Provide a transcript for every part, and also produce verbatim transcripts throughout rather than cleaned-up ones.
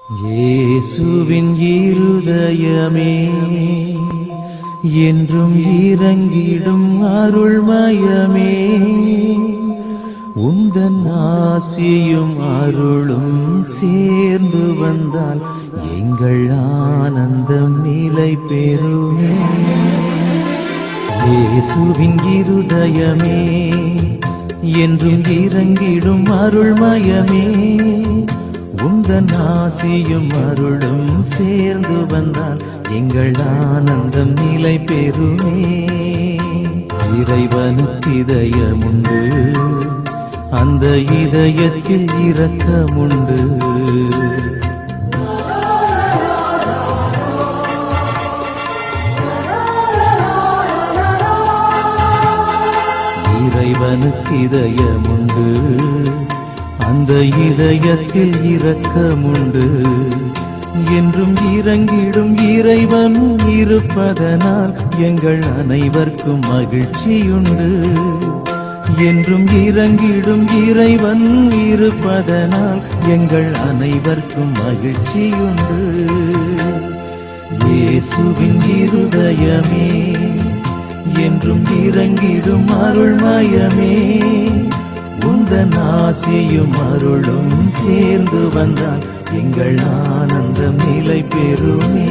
இயேசுவின் இருதயமே என்றும் இறங்கிடும் அருள்மயமே, உந்தன் ஆசியும் அருளும் சேர்ந்து வந்தால் எங்கள் ஆனந்தம் நிலை பெறுமே. இயேசுவின் இருதயமே என்றும் இறங்கிடும் அருள்மயமே, உந்தன் ஆசியும் அருளும் சேர்ந்து வந்தால் எங்கள் ஆனந்தம் நிலை பெறுமே. இறைவனுக்கு இதயமுண்டு, அந்த இதயத்தில் இரக்கமுண்டு. இறைவனுக்கு இதயமுண்டு, அந்த இதயத்தில் இரக்கமுண்டு. என்றும் இறங்கிடும் இறைவன் இருப்பதனால் எங்கள் அனைவருக்கும் மகிழ்ச்சியுண்டு. என்றும் இறங்கிடும் இறைவன் இருப்பதனால் எங்கள் அனைவருக்கும் மகிழ்ச்சியுண்டு. இயேசுவின் இருதயமே என்றும் இறங்கிடும் அருள்மயமே, உந்தன் ஆசியும் அருளும் சேர்ந்து வந்தால் எங்கள் ஆனந்தம் நிலை பெறுமே.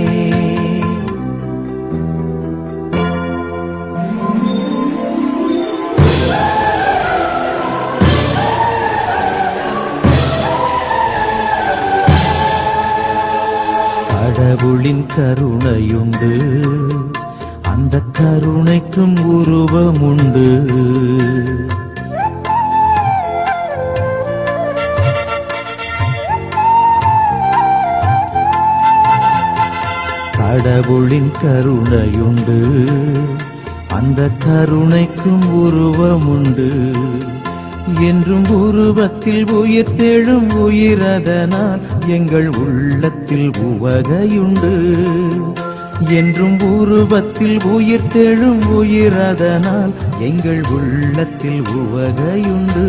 கடவுளின் கருணையுண்டு, அந்த கருணைக்கும் உருவமுண்டு. கடவுளின் கருணையுண்டு, அந்த கருணைக்கும் உருவமுண்டு. என்றும் உருவத்தில் உயிர்த்தெழும் உயிரதனால் எங்கள் உள்ளத்தில் உவகையுண்டு. என்றும் உருவத்தில் உயிர்த்தெழும் உயிரதனால் எங்கள் உள்ளத்தில் உவகையுண்டு.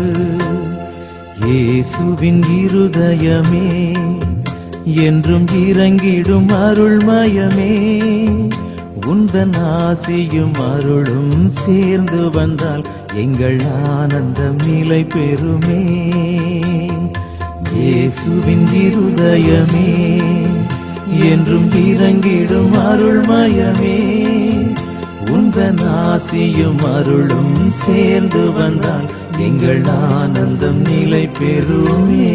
இயேசுவின் இருதயமே என்றும் இறங்கிடும் அருள்மயமே, உந்தன் ஆசியும் அருளும் சேர்ந்து வந்தால் எங்கள் ஆனந்தம் நிலை பெறுமே. இயேசுவின் இருதயமே என்றும் இறங்கிடும் அருள்மயமே, உந்தன் ஆசியும் அருளும் சேர்ந்து வந்தால் எங்கள் ஆனந்தம் நிலை பெறுமே.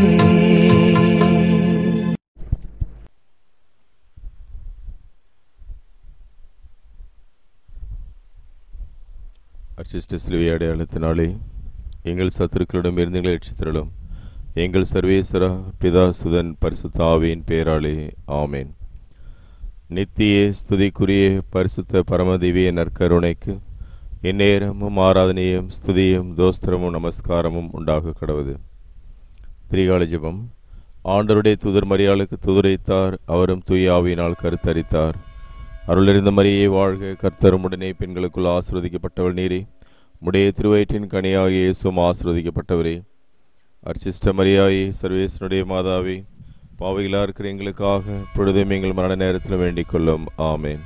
அர்ச்சிஷ்ட சிலுவை அடையாளத்தினாலே எங்கள் சத்துருக்களிடம் இருந்து எங்களை ரட்சித்தருளும். எங்கள் சர்வேஸ்வரா பிதா சுதன் பரிசுத்த ஆவியின் பெயராலே ஆமேன். நித்திய ஸ்துதிக்குரிய பரிசுத்த பரமதிவிய நற்கருணைக்கு இந்நேரமும் ஆராதனையும் ஸ்துதியும் தோஸ்திரமும் நமஸ்காரமும் உண்டாக கடவுது. திரிகால ஜெபம். ஆண்டவருடைய தூதர் மரியாளுக்கு துதுரைத்தார், அவரும் தூய ஆவியினால் கருத்தரித்தார். அருளறிந்த மரியை வாழ்க, கர்த்தரும் உடனே பெண்களுக்குள் ஆசீர்வதிக்கப்பட்டவள் நீரே, உடைய திருவயிற்றின் கனியாகிய இயேசுவும் ஆசீர்வதிக்கப்பட்டவரே. அர்ச்சிஷ்ட மரியாயே, சர்வேசனுடைய மாதாவே, பாவிகளாக இருக்கிற எங்களுக்காக இப்பொழுதும் எங்கள் மரண நேரத்தில் வேண்டிக் கொள்ளும். ஆமேன்.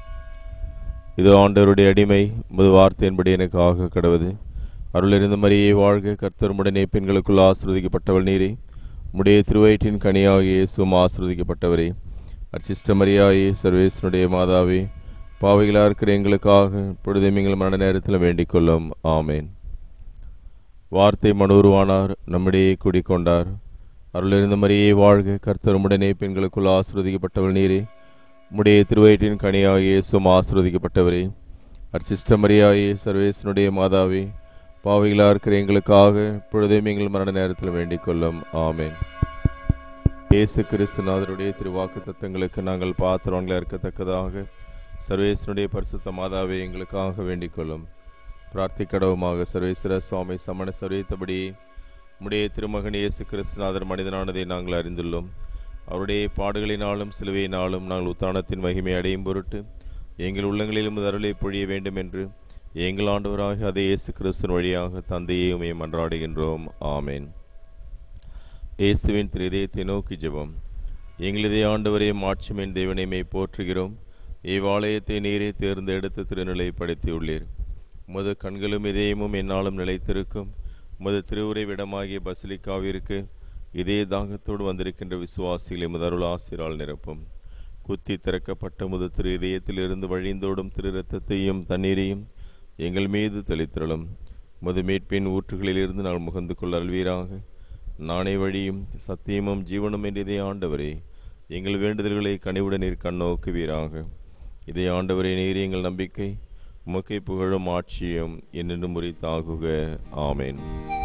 இது ஆண்டவருடைய அடிமை, முது வார்த்தையின்படி எனக்காக கடவுது. அருளறிந்த மரியை வாழ்க, கர்த்தரும் உடனே பெண்களுக்குள் ஆசீர்வதிக்கப்பட்டவள் நீரே, உடைய திருவயிற்றின் கனியாகிய இயேசுவும் ஆசீர்வதிக்கப்பட்டவரே. அர்ச்சிஷ்ட மரியாயே, சர்வேசனுடைய மாதாவே, பாவிகளாக இருக்கிற எங்களுக்காக இப்பொழுதும் எங்கள் மரண நேரத்தில் வேண்டிக் கொள்ளும். ஆமேன். வார்த்தை மனூருவானார், நம்மிடையே குடிக்கொண்டார். அருளிருந்த மரியை வாழ்க, கர்த்தருமுடனே பெண்களுக்குள் ஆசீர்வதிக்கப்பட்டவள் நீரே, உம்முடைய திருவயிற்றின் கனியாகிய இயேசுவும் ஆசீர்வதிக்கப்பட்டவரே. அர்ச்சிஷ்ட மரியாயே, சர்வேசனுடைய மாதாவே, பாவிகளாக இருக்கிற எங்களுக்காக இப்பொழுதும் எங்கள் மரண நேரத்தில் வேண்டிக் கொள்ளும். ஆமேன். இயேசு கிறிஸ்துநாதருடைய திருவாக்கு தத்தங்களுக்கு நாங்கள் பாத்திரங்களை இருக்கத்தக்கதாக சர்வேசனுடைய பரிசுத்த மாதாவை எங்களுக்காக வேண்டிக் கொள்ளும். பிரார்த்திக்கடவுமாக. சர்வேஸ்வர சுவாமி சமண சர்வீத்தபடி உம்முடைய திருமகன் இயேசு கிறிஸ்துநாதர் மனிதனானதை நாங்கள் அறிந்துள்ளோம். அவருடைய பாடுகளினாலும் சிலுவையினாலும் நாங்கள் உத்தானத்தின் மகிமை அடையும் பொருட்டு எங்கள் உள்ளங்களிலும் அருளை பொழிய வேண்டும் என்று எங்கள் ஆண்டவராக அதே இயேசு கிறிஸ்துவின் வழியாக தந்தையை உம்மை மன்றாடுகின்றோம். ஆமேன். இயேசுவின் திரு இதயத்தை நோக்கி ஜெபம். எங்களது ஆண்டவரே மாட்சிமின் தேவனைமை போற்றுகிறோம். இவ்வாலயத்தை நீரே தேர்ந்தெடுத்து திருநிலை படுத்தியுள்ளீர். உமது கண்களும் இதயமும் என்னாலும் நிலைத்திருக்கும். உமது திருவுரைவிடமாகிய பசிலிக்காவிற்கு இதே தாகத்தோடு வந்திருக்கின்ற விசுவாசிகளை முதருள் ஆசிரால் நிரப்பும். குத்தி திறக்கப்பட்ட முது திரு இதயத்திலிருந்து வழிந்தோடும் திரு இரத்தத்தையும் தண்ணீரையும் எங்கள் மீது தெளித்திரளும். முது மீட்பின் ஊற்றுகளிலிருந்து நாங்கள் முகந்து கொள்ள அல்வீராக. நானே வழியும் சத்தியமும் ஜீவனும் என்ற இதே ஆண்டவரே, எங்கள் வேண்டுதல்களை கனிவுடன் நீர் கண்ணோக்குவீராக. இதே ஆண்டவரே, நீர் எங்கள் நம்பிக்கை, உமக்கை புகழும் ஆட்சியும் என்னென்றும் முறித்தாகுக. ஆமேன்.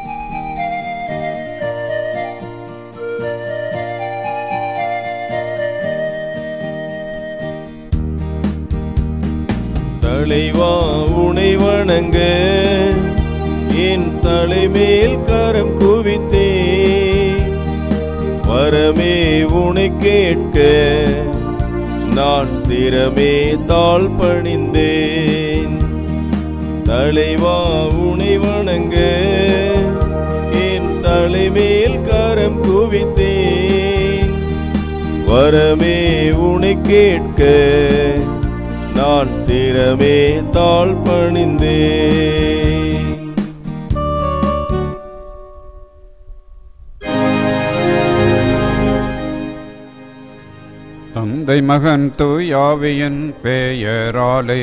தலைவா உனை வணங்க என் தலைமேல் கரம் குவித்தே, வரமே உனை கேட்க நான் சிரமே தாழ் பணிந்தேன். தலைவா உனை வணங்க என் தலைமேல் கரம் குவித்தேன், வரமே உனை கேட்க நான் சிரமே தாழ் பணிந்தேன். தந்தை மகன் தூயாவியின் பெயராலே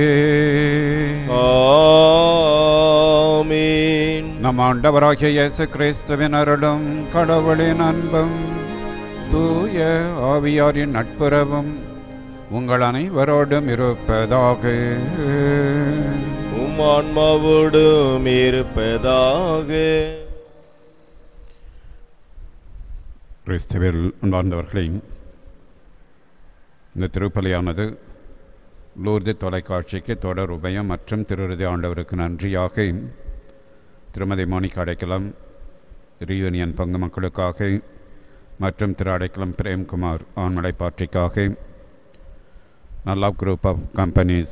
ஆமென். நம் ஆண்டவராகிய இயேசு கிறிஸ்துவின் அருளும் கடவுளின் அன்பும் தூய ஆவியாரின் நட்புறவும் உங்கள் அனைவரோடும் இருப்பதாக. உம் ஆன்மாவோடும் இருப்பதாக. கிறிஸ்துவில் அன்பார்ந்தவர்களே, இந்த திருப்பலியானது லூர்து தொலைக்காட்சிக்கு தொடர் உபயம் மற்றும் திருருதி ஆண்டவருக்கு நன்றியாக திருமதி மோனிகா அடைக்கலம் ரீயூனியன் பங்கு மக்களுக்காக மற்றும் திரு அடைக்கலம் பிரேம்குமார் ஆண்மலை பாற்றிக்காக, நல்லா குரூப் ஆஃப் கம்பெனிஸ்,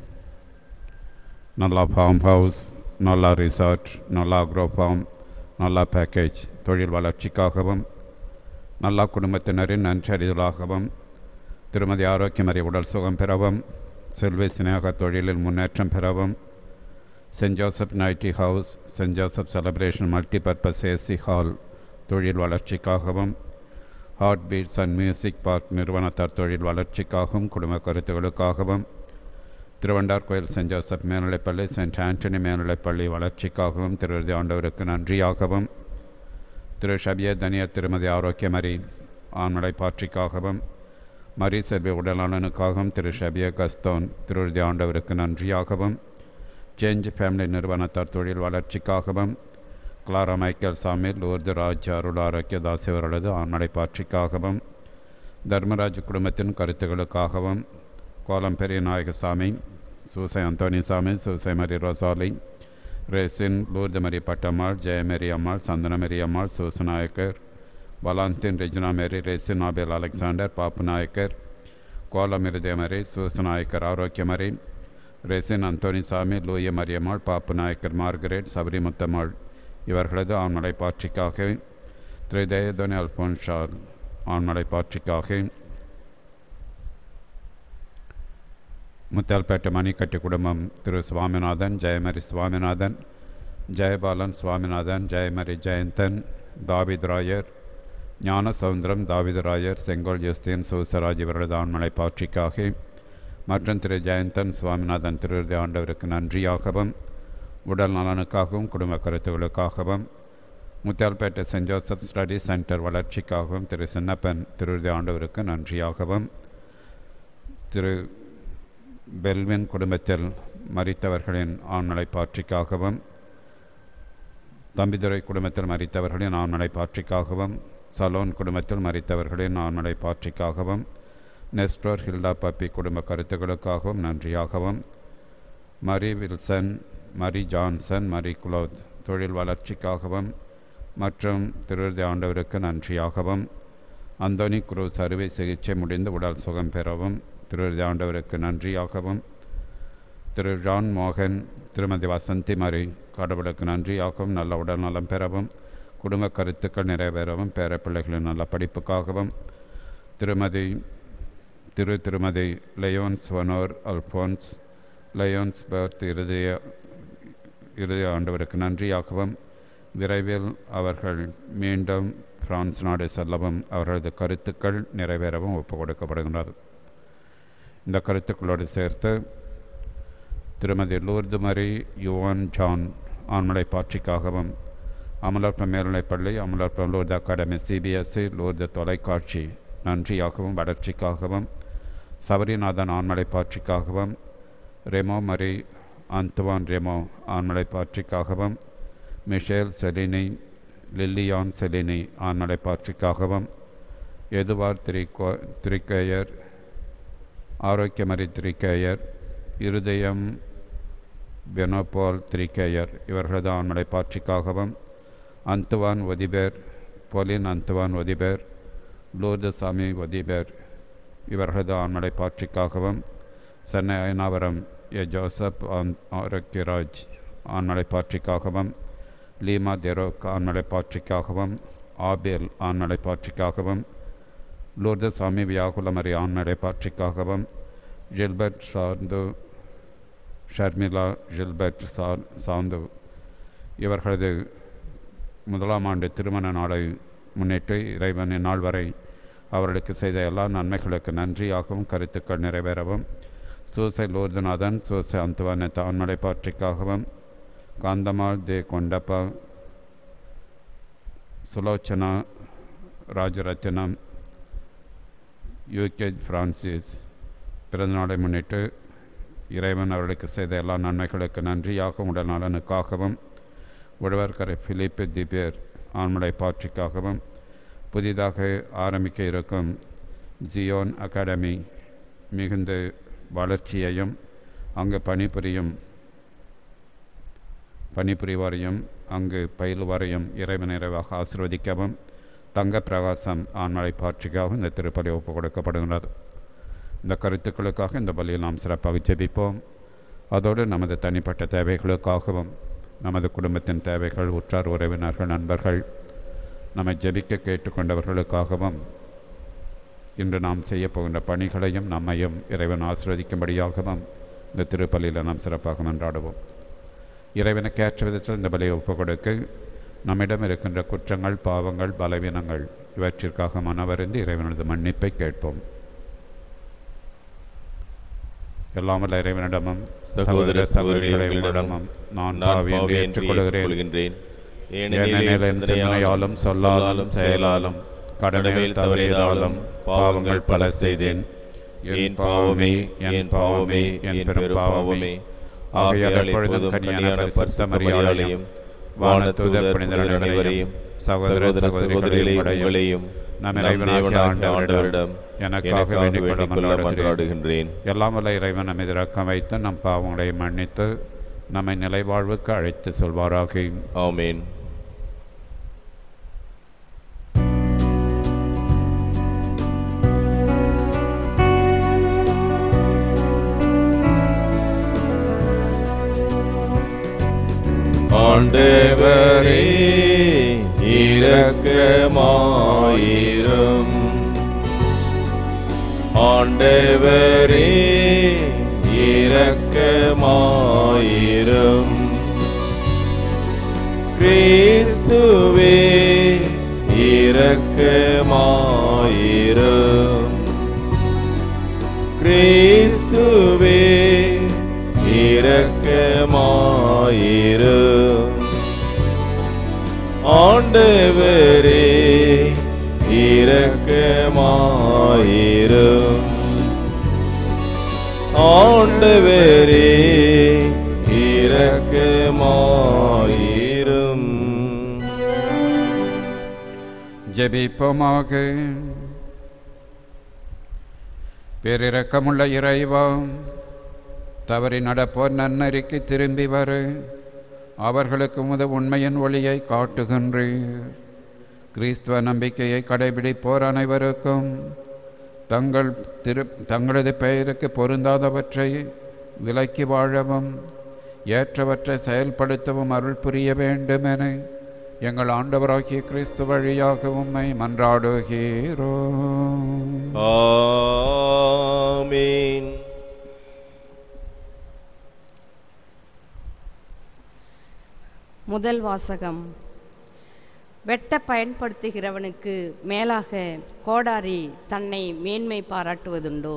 நல்லா ஃபார்ம் ஹவுஸ், நல்லா ரிசார்ட், நல்லா அக்ரோ ஃபார்ம், நல்லா பேக்கேஜ் தொழில் வளர்ச்சிக்காகவும், நல்லா குடும்பத்தினரின் நன்றறிதலாகவும், திருமதி ஆரோக்கியமறி உடல் சுகம் பெறவும், செல்வி சினேக தொழிலில் முன்னேற்றம் பெறவும், saint Joseph nighty house, saint Joseph celebration multipurpose AC hall தொழில் வளர்ச்சிக்காகவும், heart beats and music park நிறுவனத்தார் தொழில் வளர்ச்சிக்காகவும், குடும்ப கருத்துகளுக்காகவும், திருவண்டார் கோயில் சென்ட் ஜோசப் மேல்நிலைப்பள்ளி, சென்ட் ஆண்டனி மேல்நிலைப்பள்ளி வளர்ச்சிக்காகவும், திருவிருதி ஆண்டவருக்கு நன்றியாகவும், திரு ஷபிய தனிய திருமதி ஆரோக்கியமரி ஆண்மலை பாற்றிக்காகவும், மரி செல்வி உடலாளனுக்காகவும், திரு ஷபிய கஸ்தோன் திருவிருதி ஆண்டவருக்கு நன்றியாகவும், சேஞ்ச் ஃபேமிலி நிறுவனத்தார் தொழில் வளர்ச்சிக்காகவும், கிளாரா மைக்கேல் சாமி லூர்து ராஜ் அருள் ஆரோக்கிய தாசிவர்களது ஆண்மலை பாற்றிக்காகவும், தர்மராஜ் குடும்பத்தின் கருத்துகளுக்காகவும், கோலம் பெரிய நாயகசாமி, சூசை அந்தோனி சாமி, சூசை மரி ரொசாலி, ரேசின் Lourdu Mari Pattammal, Jayamary Ammal, Santhanamary Ammal, Soosanayakkar, Valentine Regina Mary, ரேசின் ஆபேல் அலெக்சாண்டர், பாப்பு நாயக்கர், கோலம் இருதயமரி, சூசநாயக்கர் ஆரோக்கியமரி, ரேசின் அந்தோனி சாமி, லூய மரியம்மாள், பாப்பு நாயக்கர் மார்கரெட், சபரி முத்தம்மாள் இவர்களது ஆண்மலை பாற்றிக்காக, திரு தேயதோனி அல்போன்ஷால் ஆண்மலை பாற்றிக்காக, முத்தால்பேட்டை மணிக்கட்டி குடும்பம் திரு சுவாமிநாதன், ஜெயமரி சுவாமிநாதன், ஜெயபாலன் சுவாமிநாதன், ஜெயமரி ஜெயந்தன், தாவித் ராயர், ஞான சவுந்தரம், தாவித் ராயர், செங்கோல் யுஸ்தீன், சூசராஜ் இவர்களது ஆண்மலை பாற்றிக்காக, மற்றும் திரு ஜெயந்தன் சுவாமிநாதன் திருவிருதி ஆண்டவருக்கு நன்றியாகவும், உடல் நலனுக்காகவும், குடும்ப கருத்துகளுக்காகவும், Muthialpet saint Joseph study centre வளர்ச்சிக்காகவும், திரு சின்னப்பன் திருவிருதி ஆண்டவருக்கு நன்றியாகவும், திரு பெல்வின் குடும்பத்தில் மரித்தவர்களின் ஆண்மலை பாற்றிக்காகவும், தம்பிதுரை குடும்பத்தில் மரித்தவர்களின் ஆண்மலை பாற்றிக்காகவும், சலோன் குடும்பத்தில் மரித்தவர்களின் ஆண்மலை பாற்றிக்காகவும், நெஸ்டோர் ஹில்டா பப்பி குடும்ப கருத்துக்களுக்காகவும் நன்றியாகவும், மரி வில்சன், மரி ஜான்சன், மரி குலோத் தொழில் வளர்ச்சிக்காகவும் மற்றும் திருவிருதி ஆண்டவருக்கு நன்றியாகவும், அந்தோனி குரூஸ் அறுவை சிகிச்சை முடிந்து உடல் சுகம் பெறவும் திருவிருதி ஆண்டவருக்கு நன்றியாகவும், திரு ஜான் மோகன், திருமதி வசந்தி மரி கடவுளுக்கு நன்றியாகவும் நல்ல உடல் நலம் பெறவும் குடும்ப கருத்துக்கள் நிறைவேறவும் பேரப்பிள்ளைகளின் நல்ல படிப்புக்காகவும் திருமதி திரு திருமதி லயோன்ஸ் வனோர் அல்போன்ஸ் லயோன்ஸ் பர்த் இறுதிய இறுதி ஆண்டவருக்கு நன்றியாகவும் விரைவில் அவர்கள் மீண்டும் பிரான்ஸ் நாடு செல்லவும் அவர்களது கருத்துக்கள் நிறைவேறவும் ஒப்புக் கொடுக்கப்படுகின்றது. இந்த கருத்துக்களோடு சேர்த்து திருமதி லூர்து மரி யுவான் ஜான் ஆண்மலை பாட்சிக்காகவும் அமலோற்ப மேல்நிலைப்பள்ளி அமலோற்ப லூர்து அகாடமி சிபிஎஸ்சி லூர்து தொலைக்காட்சி நன்றியாகவும் வளர்ச்சிக்காகவும் சபரிநாதன் ஆண்மலை பாட்சிக்காகவும் ரெமோ மரி அந்துவான் ரெமோ ஆண்மலை பாட்சிக்காகவும் மிஷேல் செலினி லில்லியான் செலினி ஆண்மலை பாட்சிக்காகவும் எதுவார் திரிகோ திரிக்கேயர் ஆரோக்கியமரி திரிக்கேயர் இருதயம் பெனோபால் திரிக்கேயர் இவர்களது ஆண்மலை பாட்சிக்காகவும் அந்துவான் ஒதிபேர் பொலின் அந்துவான் ஒதிபேர் லூர்து சாமி ஒதிபேர் இவர்களது ஆண்மலை பாட்சிக்காகவும் சென்னை ஐநாவரம் ஏ ஜோசப் ஆரோக்கியராஜ் ஆண்மலை பாட்சிக்காகவும் லீமா தெரோக் ஆண்மலை பாட்சிக்காகவும் ஆபேல் ஆண்மலை பாட்சிக்காகவும் லூர்து சாமி வியாகுலமரி ஆண்மலை பாட்சிக்காகவும் ஜில்பர்ட் சார்ந்து ஷர்மிளா ஜில்பர்ட் சார் சாந்து இவர்களது முதலாம் ஆண்டு திருமண நாளை முன்னிட்டு இறைவனின் நாள் வரை அவர்களுக்கு செய்த எல்லா நன்மைகளுக்கு நன்றியாகவும் கருத்துக்கள் நிறைவேறவும் சூசை லூர்துநாதன் சூசை அந்துவான ஆண்மலை பாட்சிக்காகவும் காந்தமால் தே கொண்டப்பா சுலோச்சனா ராஜரத்தினம் யூகே பிரான்சிஸ் பிறந்தநாளை முன்னிட்டு இறைவன் அவர்களுக்கு செய்த எல்லா நன்மைகளுக்கு நன்றியாகவும் உடல் நலனுக்காகவும் உழவர்கரை பிலிப்பு திபேர் ஆண்மலை பாட்சிக்காகவும் புதிதாக ஆரம்பிக்க இருக்கும் ஜியோன் அகாடமி மிகுந்த வளர்ச்சியையும் அங்கு பணிபுரியும் பணிபுரிவாரையும் அங்கு பயிலுவாரையும் இறைவன் நிறைவாக ஆசீர்வதிக்கவும் தங்க பிரகாசம் ஆண்மலை பாட்சிக்காகவும் இந்த திருப்பலி ஒப்புக் கொடுக்கப்படுகிறது. இந்த கருத்துக்களுக்காக இந்த பலியில் நாம் சிறப்பாக ஜெபிப்போம். அதோடு நமது தனிப்பட்ட தேவைகளுக்காகவும் நமது குடும்பத்தின் தேவைகள் உற்றார் உறவினர்கள் நண்பர்கள் நம்மை ஜெபிக்க கேட்டுக்கொண்டவர்களுக்காகவும் இன்று நாம் செய்யப்போகின்ற பணிகளையும் நம்மையும் இறைவன் ஆசீர்வதிக்கும்படியாகவும் இந்த திருப்பலியில் நாம் சிறப்பாக மன்றாடுவோம். இறைவனுக்கு ஏற்ற விதத்தில் இந்த பலியை ஒப்புக் கொடுக்க நம்மிடம் இருக்கின்ற குற்றங்கள் பாவங்கள் பலவீனங்கள் இவற்றிற்காக மனவருந்தி இறைவனது மன்னிப்பை கேட்போம். எல்லாமல்ல இறைவனிடமும் சகோதர சகோதரிகளிடமும் நான் பாவியை ஏற்றுக்கொள்கிறேன். ஏனெனில் என் சிந்தனையாலும் சொல்லாலும் செயலாலும் கடமையில் தவறியதாலும் பாவங்கள் பல செய்தேன். என் பாவமே என் பாவமே என் பெரும் பாவமே. ஆகையால் எப்பொழுதும் கன்னியான பரிசுத்த மரியாதையும் வானதூதர் புனிதர் அனைவரையும் சகோதர சகோதரிகளையும் நம் இறைவனாகிய ஆண்டவரிடம் எனக்காக வேண்டிக் கொள்ள மன்றாடுகின்றேன். எல்லாம் வல்ல இறைவன் நம்மை இரக்கம் வைத்து நம் பாவங்களை மன்னித்து நம்மை நிலைவாழ்வுக்கு அழைத்து செல்வாராக. ஆமென். ஆண்டவரே இரக்கமாயிரும். ஆண்டவரே இரக்கமாயிரும். கிறிஸ்துவே இரக்கமாயிரும். கிறிஸ்துவே இரக்கமாயிரும். ஆண்டவரே இரக்கமாயிரும். ஆண்டவரே இரக்கமாயிரும். ஜெபிப்போமாக. பேரிரக்கமுள்ள இறைவா, தவறி நடப்போர் நன்னறிக்கு திரும்பி வர அவர்களுக்கு முத உண்மையின் ஒளியை காட்டுகின்றீர். கிறிஸ்துவ நம்பிக்கையை கடைபிடிப்போர் அனைவருக்கும் தங்கள் திரு தங்களது பெயருக்கு பொருந்தாதவற்றை விலக்கி வாழவும் ஏற்றவற்றை செயல்படுத்தவும் அருள் புரிய வேண்டும் என எங்கள் ஆண்டவராகிய கிறிஸ்து வழியாக உம்மை மன்றாடுகிறோம். ஆமென். முதல் வாசகம். வெட்ட பயன்படுத்துகிறவனுக்கு மேலாக கோடாரி தன்னை மேன்மை பாராட்டுவதுண்டோ?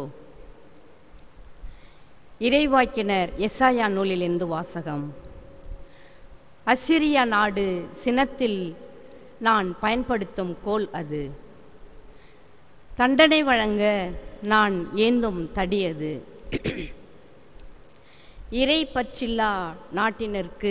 இறைவாக்கினர் எசாயா நூலிலிருந்து வாசகம். அசிரியா நாடு சினத்தில் நான் பயன்படுத்தும் கோல் அது. தண்டனை வழங்க நான் ஏந்தும் தடி அது. இறை பற்றில்லா நாட்டினருக்கு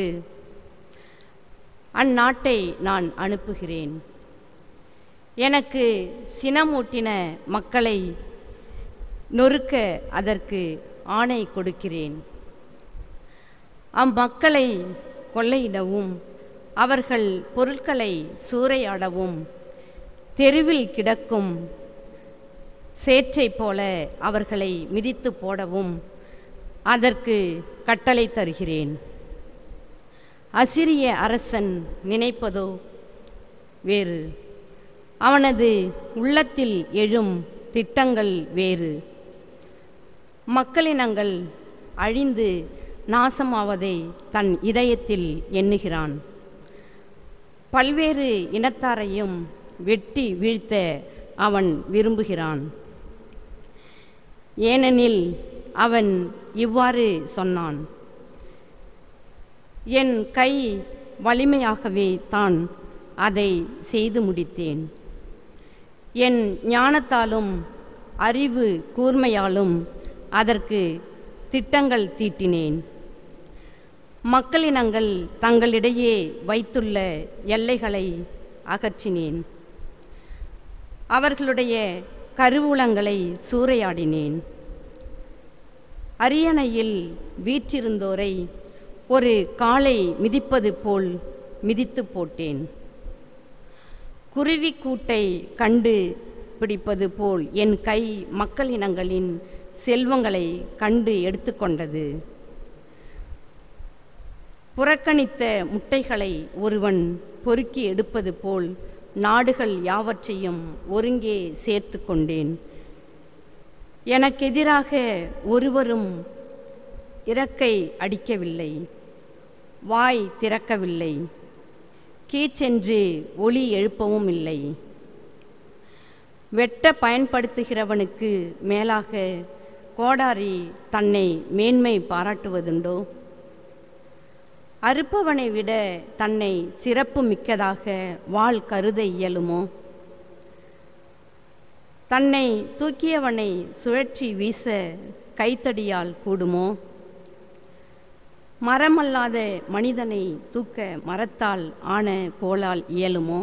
அந்நாட்டை நான் அனுப்புகிறேன். எனக்கு சினமூட்டின மக்களை நொறுக்க அதற்கு ஆணை கொடுக்கிறேன். அம்மக்களை கொள்ளையிடவும் அவர்கள் பொருட்களை சூறையாடவும் தெருவில் கிடக்கும் சேற்றை போல அவர்களை மிதித்து போடவும் அதற்கு கட்டளை தருகிறேன். அசிரிய அரசன் நினைப்பதோ வேறு, அவனது உள்ளத்தில் எழும் திட்டங்கள் வேறு. மக்களினங்கள் அழிந்து நாசமாவதை தன் இதயத்தில் எண்ணுகிறான். பல்வேறு இனத்தாரையும் வெட்டி வீழ்த்த அவன் விரும்புகிறான். ஏனெனில் அவன் இவ்வாறு சொன்னான்: என் கை வலிமையாகவே தான் அதை செய்து முடித்தேன். என் ஞானத்தாலும் அறிவு கூர்மையாலும் அதற்கு திட்டங்கள் தீட்டினேன். மக்களினங்கள் தங்களிடையே வைத்துள்ள எல்லைகளை அகற்றினேன். அவர்களுடைய கருவூலங்களை சூறையாடினேன். அரியணையில் வீற்றிருந்தோரை ஒரு காளை மிதிப்பது போல் மிதித்து போட்டேன். குருவி கூட்டை கண்டு பிடிப்பது போல் என் கை மக்களினங்களின் செல்வங்களை கண்டு எடுத்துக்கொண்டது. புறக்கணித்த முட்டைகளை ஒருவன் பொறுக்கி எடுப்பது போல் நாடுகள் யாவற்றையும் ஒருங்கே சேர்த்து கொண்டேன். எனக்கெதிராக ஒருவரும் இறக்கை அடிக்கவில்லை, வாய் திறக்கவில்லை, கீச்சென்று ஒலி எழுப்பவும் இல்லை. வெட்ட பயன்படுத்துகிறவனுக்கு மேலாக கோடாரி தன்னை மேன்மை பாராட்டுவதுண்டோ? அறுப்பவனை விட தன்னை சிறப்பு மிக்கதாக வாள் கருத இயலுமோ? தன்னை தூக்கியவனை சுழற்றி வீச கைத்தடியால் கூடுமோ? மரமல்லாத மனிதனை தூக்க மரத்தால் ஆன கோலால் இயலுமோ?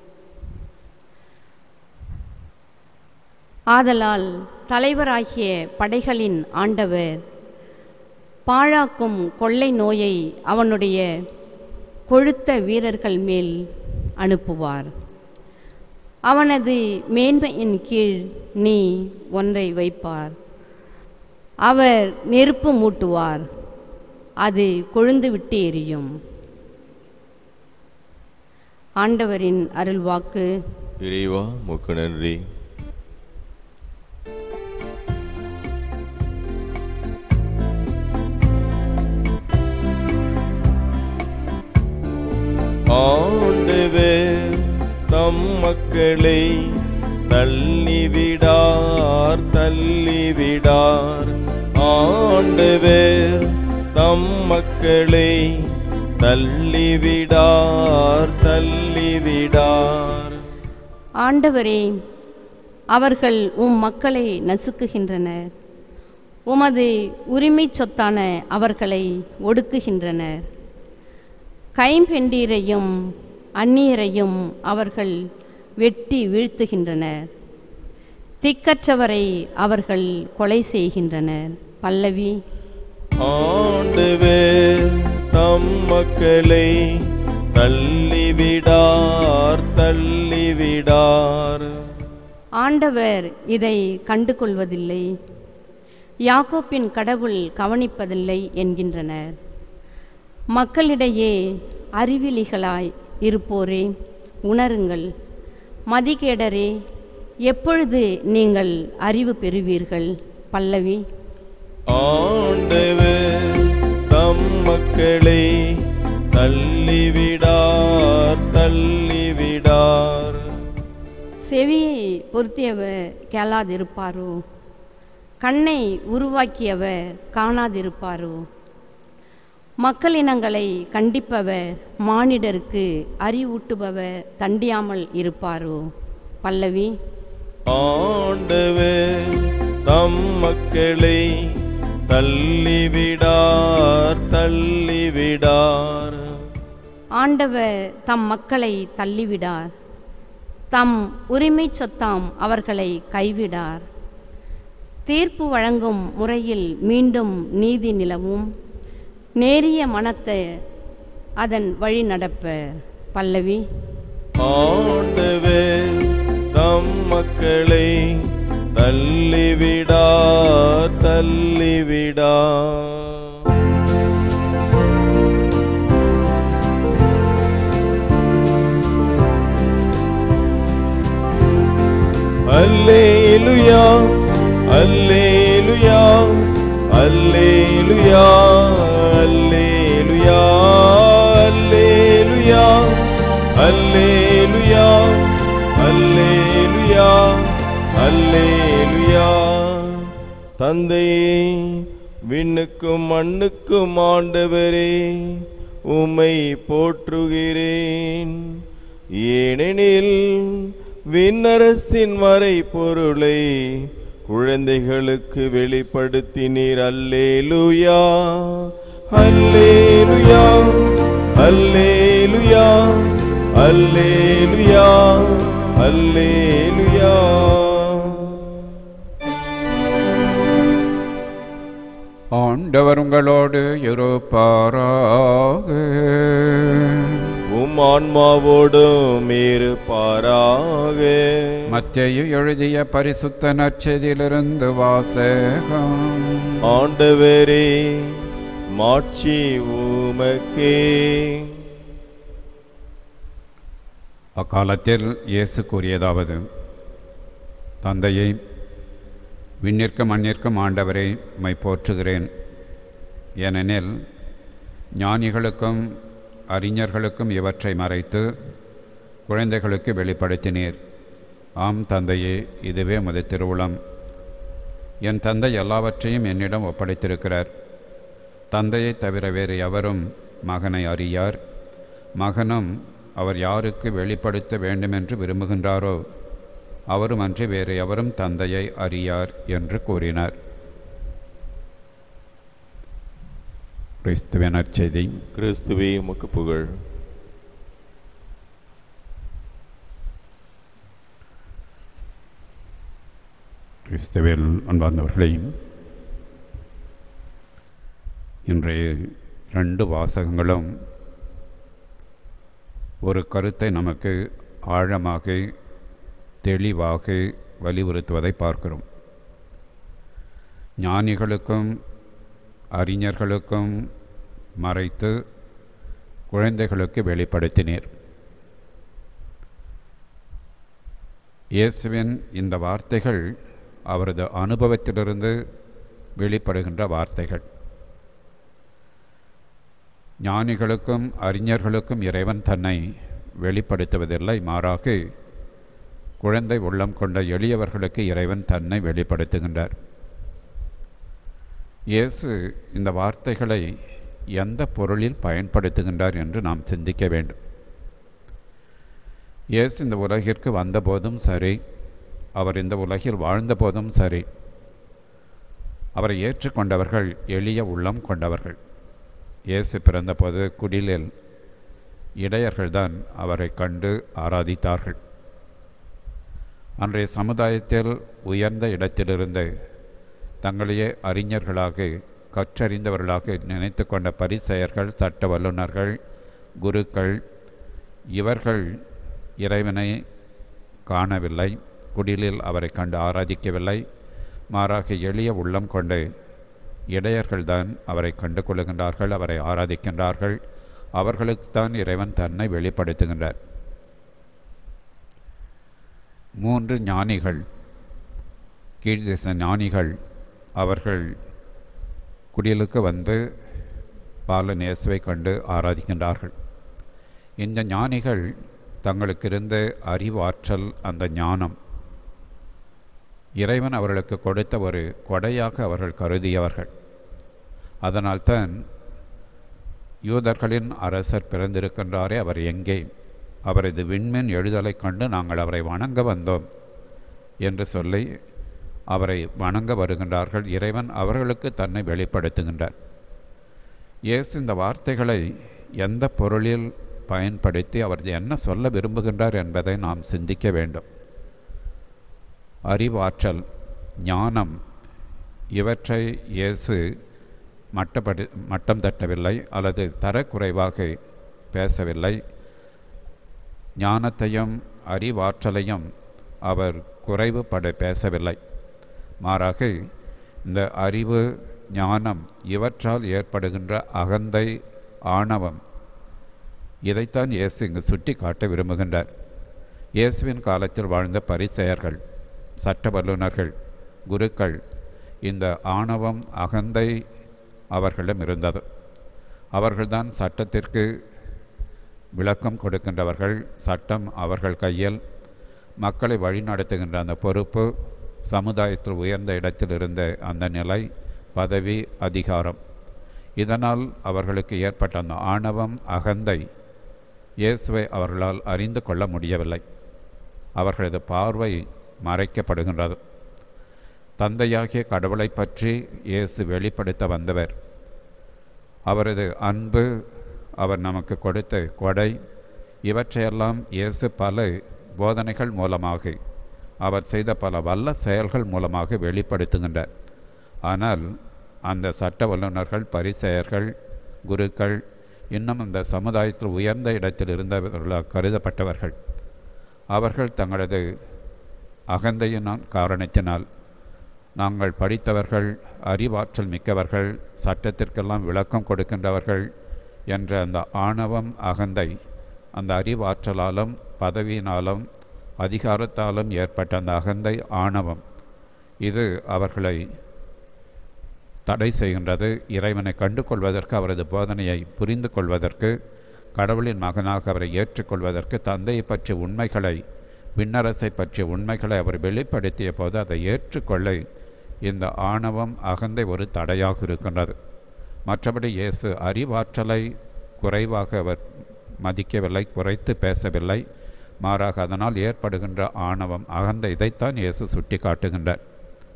ஆதலால் தலைவராகிய படைகளின் ஆண்டவர் பாழாக்கும் கொள்ளை நோயை அவனுடைய கொழுத்த வீரர்கள் மேல் அனுப்புவார். அவனது மேன்மையின் கீழ் நீ ஒன்றை வைப்பார். அவர் நெருப்பு மூட்டுவார், அது கொழுந்துவிட்டு எரியும். ஆண்டவரின் அருள்வாக்கு. இறைவா உமக்கு நன்றி. ஆண்டவர் தம் மக்களை தள்ளிவிடார் தள்ளிவிடார். ஆண்டவர் தம் மக்களை தள்ளிவிடார் தள்ளிவிடார். ஆண்டவரே, அவர்கள் உம் மக்களை நசுக்குகின்றனர். உமது உரிமை சொத்தான அவர்களை ஒடுக்குகின்றனர். கைம்பெண்டீரையும் அந்நியரையும் அவர்கள் வெட்டி வீழ்த்துகின்றனர். திக்கற்றவரை அவர்கள் கொலை செய்கின்றனர். பல்லவி. ஆண்டவர் தம் மக்களை தள்ளிவிடார் தள்ளிவிடார். ஆண்டவர் இதை கண்டு கொள்வதில்லை, யாக்கோப்பின் கடவுள் கவனிப்பதில்லை என்கின்றனர். மக்களிடையே அறிவிலிகளாய் இருப்போரே உணருங்கள். மதிகேடரே எப்பொழுது நீங்கள் அறிவு பெறுவீர்கள்? பல்லவி. ஆண்டவர் தம் மக்களை தள்ளிவிடார் தள்ளிவிடார். செவியை பொருத்தியவர் கேளாதிருப்பாரோ? கண்ணை உருவாக்கியவர் காணாதிருப்பாரோ? மக்களினங்களை கண்டிப்பவர் மானிடருக்கு அறிவூட்டுபவர் தண்டியாமல் இருப்பாரோ? பல்லவி. ஆண்டவர் தம் மக்களை தள்ளிவிடார் தள்ளிவிடார். ஆண்டவர் தம் மக்களை தள்ளிவிடார், தம் உரிமை சொத்தாம் அவர்களை கைவிடார். தீர்ப்பு வழங்கும் முறையில் மீண்டும் நீதி நிலவும், நேரிய மனத்தை அதன் வழி நடப்பர். பல்லவி. ஆண்டவர் தம் மக்களை தள்ளிவிடார் தள்ளிவிடார். அல்லேலூயா அல்லேலூயா அல்லேலூயா அல்லேலூயா அல்லேலூயா அல்லேலூயா அல்லேலூயா அல்லேலூயா. தந்தையே, விண்ணுக்கும் மண்ணுக்கும் ஆண்டவரே, உம்மை போற்றுகிறேன். ஏனெனில் விண்ணரசின் மறை பொருளை குழந்தைகளுக்கு வெளிப்படுத்தினீர். அல்லேலூயா அல்லேலூயா அல்லேலூயா அல்லேலூயா அல்லேலூயா. ஆண்டவர் உங்களோடு இருப்பாராக. உம் ஆன்மாவோடும் இருப்பாராக. மத்தேயு எழுதிய பரிசுத்த நற்செய்தியிலிருந்து வாசகம். ஆண்டவரே, மாட்சி உமக்கே. அக்காலத்தில் இயேசு கூறியதாவது: தந்தையை, விண்ணிற்கும் மண்ணிற்கும் ஆண்டவரை உம்மை போற்றுகிறேன். ஏனெனில் ஞானிகளுக்கும் அறிஞர்களுக்கும் இவற்றை மறைத்து குழந்தைகளுக்கு வெளிப்படுத்தினீர். ஆம் தந்தையே, இதுவே உமது திருவுளம். என் தந்தை எல்லாவற்றையும் என்னிடம் ஒப்படைத்திருக்கிறார். தந்தையை தவிர வேறு எவரும் மகனை அறியார். மகனும் அவர் யாருக்கு வெளிப்படுத்த வேண்டுமென்று விரும்புகின்றாரோ அவரும் அன்றி வேறு எவரும் தந்தையை அறியார் என்று கூறினார். கிறிஸ்துவின் நற்செய்தி. கிறிஸ்துவே உமக்கு புகழ். கிறிஸ்துவில் அன்பார்ந்தவர்களே, இன்றைய ரெண்டு வாசகங்களும் ஒரு கருத்தை நமக்கு ஆழமாக தெளிவாக வலியுறுத்துவதை பார்க்கிறோம். ஞானிகளுக்கும் அறிஞர்களுக்கும் மறைத்து குழந்தைகளுக்கு வெளிப்படுத்தினீர். இயேசுவின் இந்த வார்த்தைகள் அவரது அனுபவத்திலிருந்து வெளிப்படுகின்ற வார்த்தைகள். ஞானிகளுக்கும் அறிஞர்களுக்கும் இறைவன் தன்னை வெளிப்படுத்துவதில்லை, மாறாக குழந்தை உள்ளம் கொண்ட எளியவர்களுக்கு இறைவன் தன்னை வெளிப்படுத்துகின்றார். இயேசு இந்த வார்த்தைகளை எந்த பொருளில் பயன்படுத்துகின்றார் என்று நாம் சிந்திக்க வேண்டும். இயேசு இந்த உலகிற்கு வந்தபோதும் சரி, அவர் இந்த உலகில் வாழ்ந்தபோதும் சரி, அவரை ஏற்றுக்கொண்டவர்கள் எளிய உள்ளம் கொண்டவர்கள். இயேசு பிறந்தபோது குடிலில் இடையர்கள்தான் அவரை கண்டு ஆராதித்தார்கள். அன்றைய சமுதாயத்தில் உயர்ந்த இடத்திலிருந்து தங்களையே அறிஞர்களாக கற்றறிந்தவர்களாக நினைத்து கொண்ட பரிசேயர்கள், சட்ட வல்லுநர்கள், குருக்கள், இவர்கள் இறைவனை காணவில்லை, குடிலில் அவரை கண்டு ஆராதிக்கவில்லை. மாறாக எளிய உள்ளம் கொண்டு இடையர்கள்தான் அவரை கண்டு கொள்ளுகின்றார்கள், அவரை ஆராதிக்கின்றார்கள், அவர்களுக்குத்தான் இறைவன் தன்னை வெளிப்படுத்துகின்றார். மூன்று ஞானிகள், கீழ்தேச ஞானிகள், அவர்கள் குடிலுக்கு வந்து பாலன் இயேசுவை கண்டு ஆராதிக்கின்றார்கள். இந்த ஞானிகள் தங்களுக்கு இருந்த அறிவாற்றல், அந்த ஞானம் இறைவன் அவர்களுக்கு கொடுத்த ஒரு கொடையாக அவர்கள் கருதியவர்கள். அதனால்தான் யூதர்களின் அரசர் பிறந்திருக்கின்றாரே, அவர் எங்கே, அவரது விண்மீன் எழுதலை கண்டு நாங்கள் அவரை வணங்க வந்தோம் என்று சொல்லி அவரை வணங்க வருகின்றார்கள். இறைவன் அவர்களுக்கு தன்னை வெளிப்படுத்துகின்றார். இயேசு இந்த வார்த்தைகளை எந்த பொருளில் பயன்படுத்தி அவர் என்ன சொல்ல விரும்புகின்றார் என்பதை நாம் சிந்திக்க வேண்டும். அறிவாற்றல், ஞானம், இவற்றை இயேசு மட்டப்படி மட்டம் தட்டவில்லை அல்லது தரக்குறைவாக பேசவில்லை. ஞானத்தையும் அறிவாற்றலையும் அவர் குறைவுபட பேசவில்லை. மாறாக இந்த அறிவு, ஞானம் இவற்றால் ஏற்படுகின்ற அகந்தை, ஆணவம், இதைத்தான் இயேசு இங்கு சுட்டி காட்ட விரும்புகின்றார். இயேசுவின் காலத்தில் வாழ்ந்த பரிசேயர்கள், சட்ட வல்லுநர்கள், குருக்கள், இந்த ஆணவம், அகந்தை அவர்களிடம் இருந்தது. அவர்கள்தான் சட்டத்திற்கு விளக்கம் கொடுக்கின்றவர்கள். சட்டம் அவர்கள் கையில். மக்களை வழிநடத்துகின்ற அந்த பொறுப்பு, சமுதாயத்தில் உயர்ந்த இடத்தில் இருந்த அந்த நிலை, பதவி, அதிகாரம், இதனால் அவர்களுக்கு ஏற்பட்ட அந்த ஆணவம், அகந்தை இயேசுவை அவர்களால் அறிந்து கொள்ள முடியவில்லை. அவர்களது பார்வை மறைக்கப்படுகின்றது. தந்தையாகிய கடவுளை பற்றி இயேசு வெளிப்படுத்த வந்தவர். அவரது அன்பு, அவர் நமக்கு கொடுத்த கொடை, இவற்றையெல்லாம் இயேசு பல போதனைகள் மூலமாக, அவர் செய்த பல வல்ல செயல்கள் மூலமாக வெளிப்படுத்துகின்றார். ஆனால் அந்த சட்ட வல்லுநர்கள், பரிசேயர்கள், குருக்கள், இன்னும் இந்த சமுதாயத்தில் உயர்ந்த இடத்தில் இருந்தவர்களாக கருதப்பட்டவர்கள், அவர்கள் தங்களது அகந்தையின் காரணத்தினால், நாங்கள் படித்தவர்கள், அறிவாற்றல் மிக்கவர்கள், சட்டத்திற்கெல்லாம் விளக்கம் கொடுக்கின்றவர்கள் என்ற அந்த ஆணவம், அகந்தை, அந்த அறிவாற்றலாலும் பதவியினாலும் அதிகாரத்தாலும் ஏற்பட்ட அந்த அகந்தை, ஆணவம், இது அவர்களை தடை செய்கின்றது. இறைவனை கண்டு கொள்வதற்கு, அவரது போதனையை புரிந்து கொள்வதற்கு, கடவுளின் மகனாக அவரை ஏற்றுக்கொள்வதற்கு, தந்தையை பற்றிய உண்மைகளை, விண்ணரசை பற்றிய உண்மைகளை அவர் வெளிப்படுத்திய போது அதை ஏற்றுக்கொள்ள இந்த ஆணவம், அகந்தை ஒரு தடையாக இருக்கின்றது. மற்றபடி இயேசு அறிவாற்றலை குறைவாக அவர் மதிக்கவில்லை, குறைத்து பேசவில்லை. மாறாக அதனால் ஏற்படுகின்ற ஆணவம், அகந்தை, இதைத்தான் இயேசு சுட்டி காட்டுகின்றார்.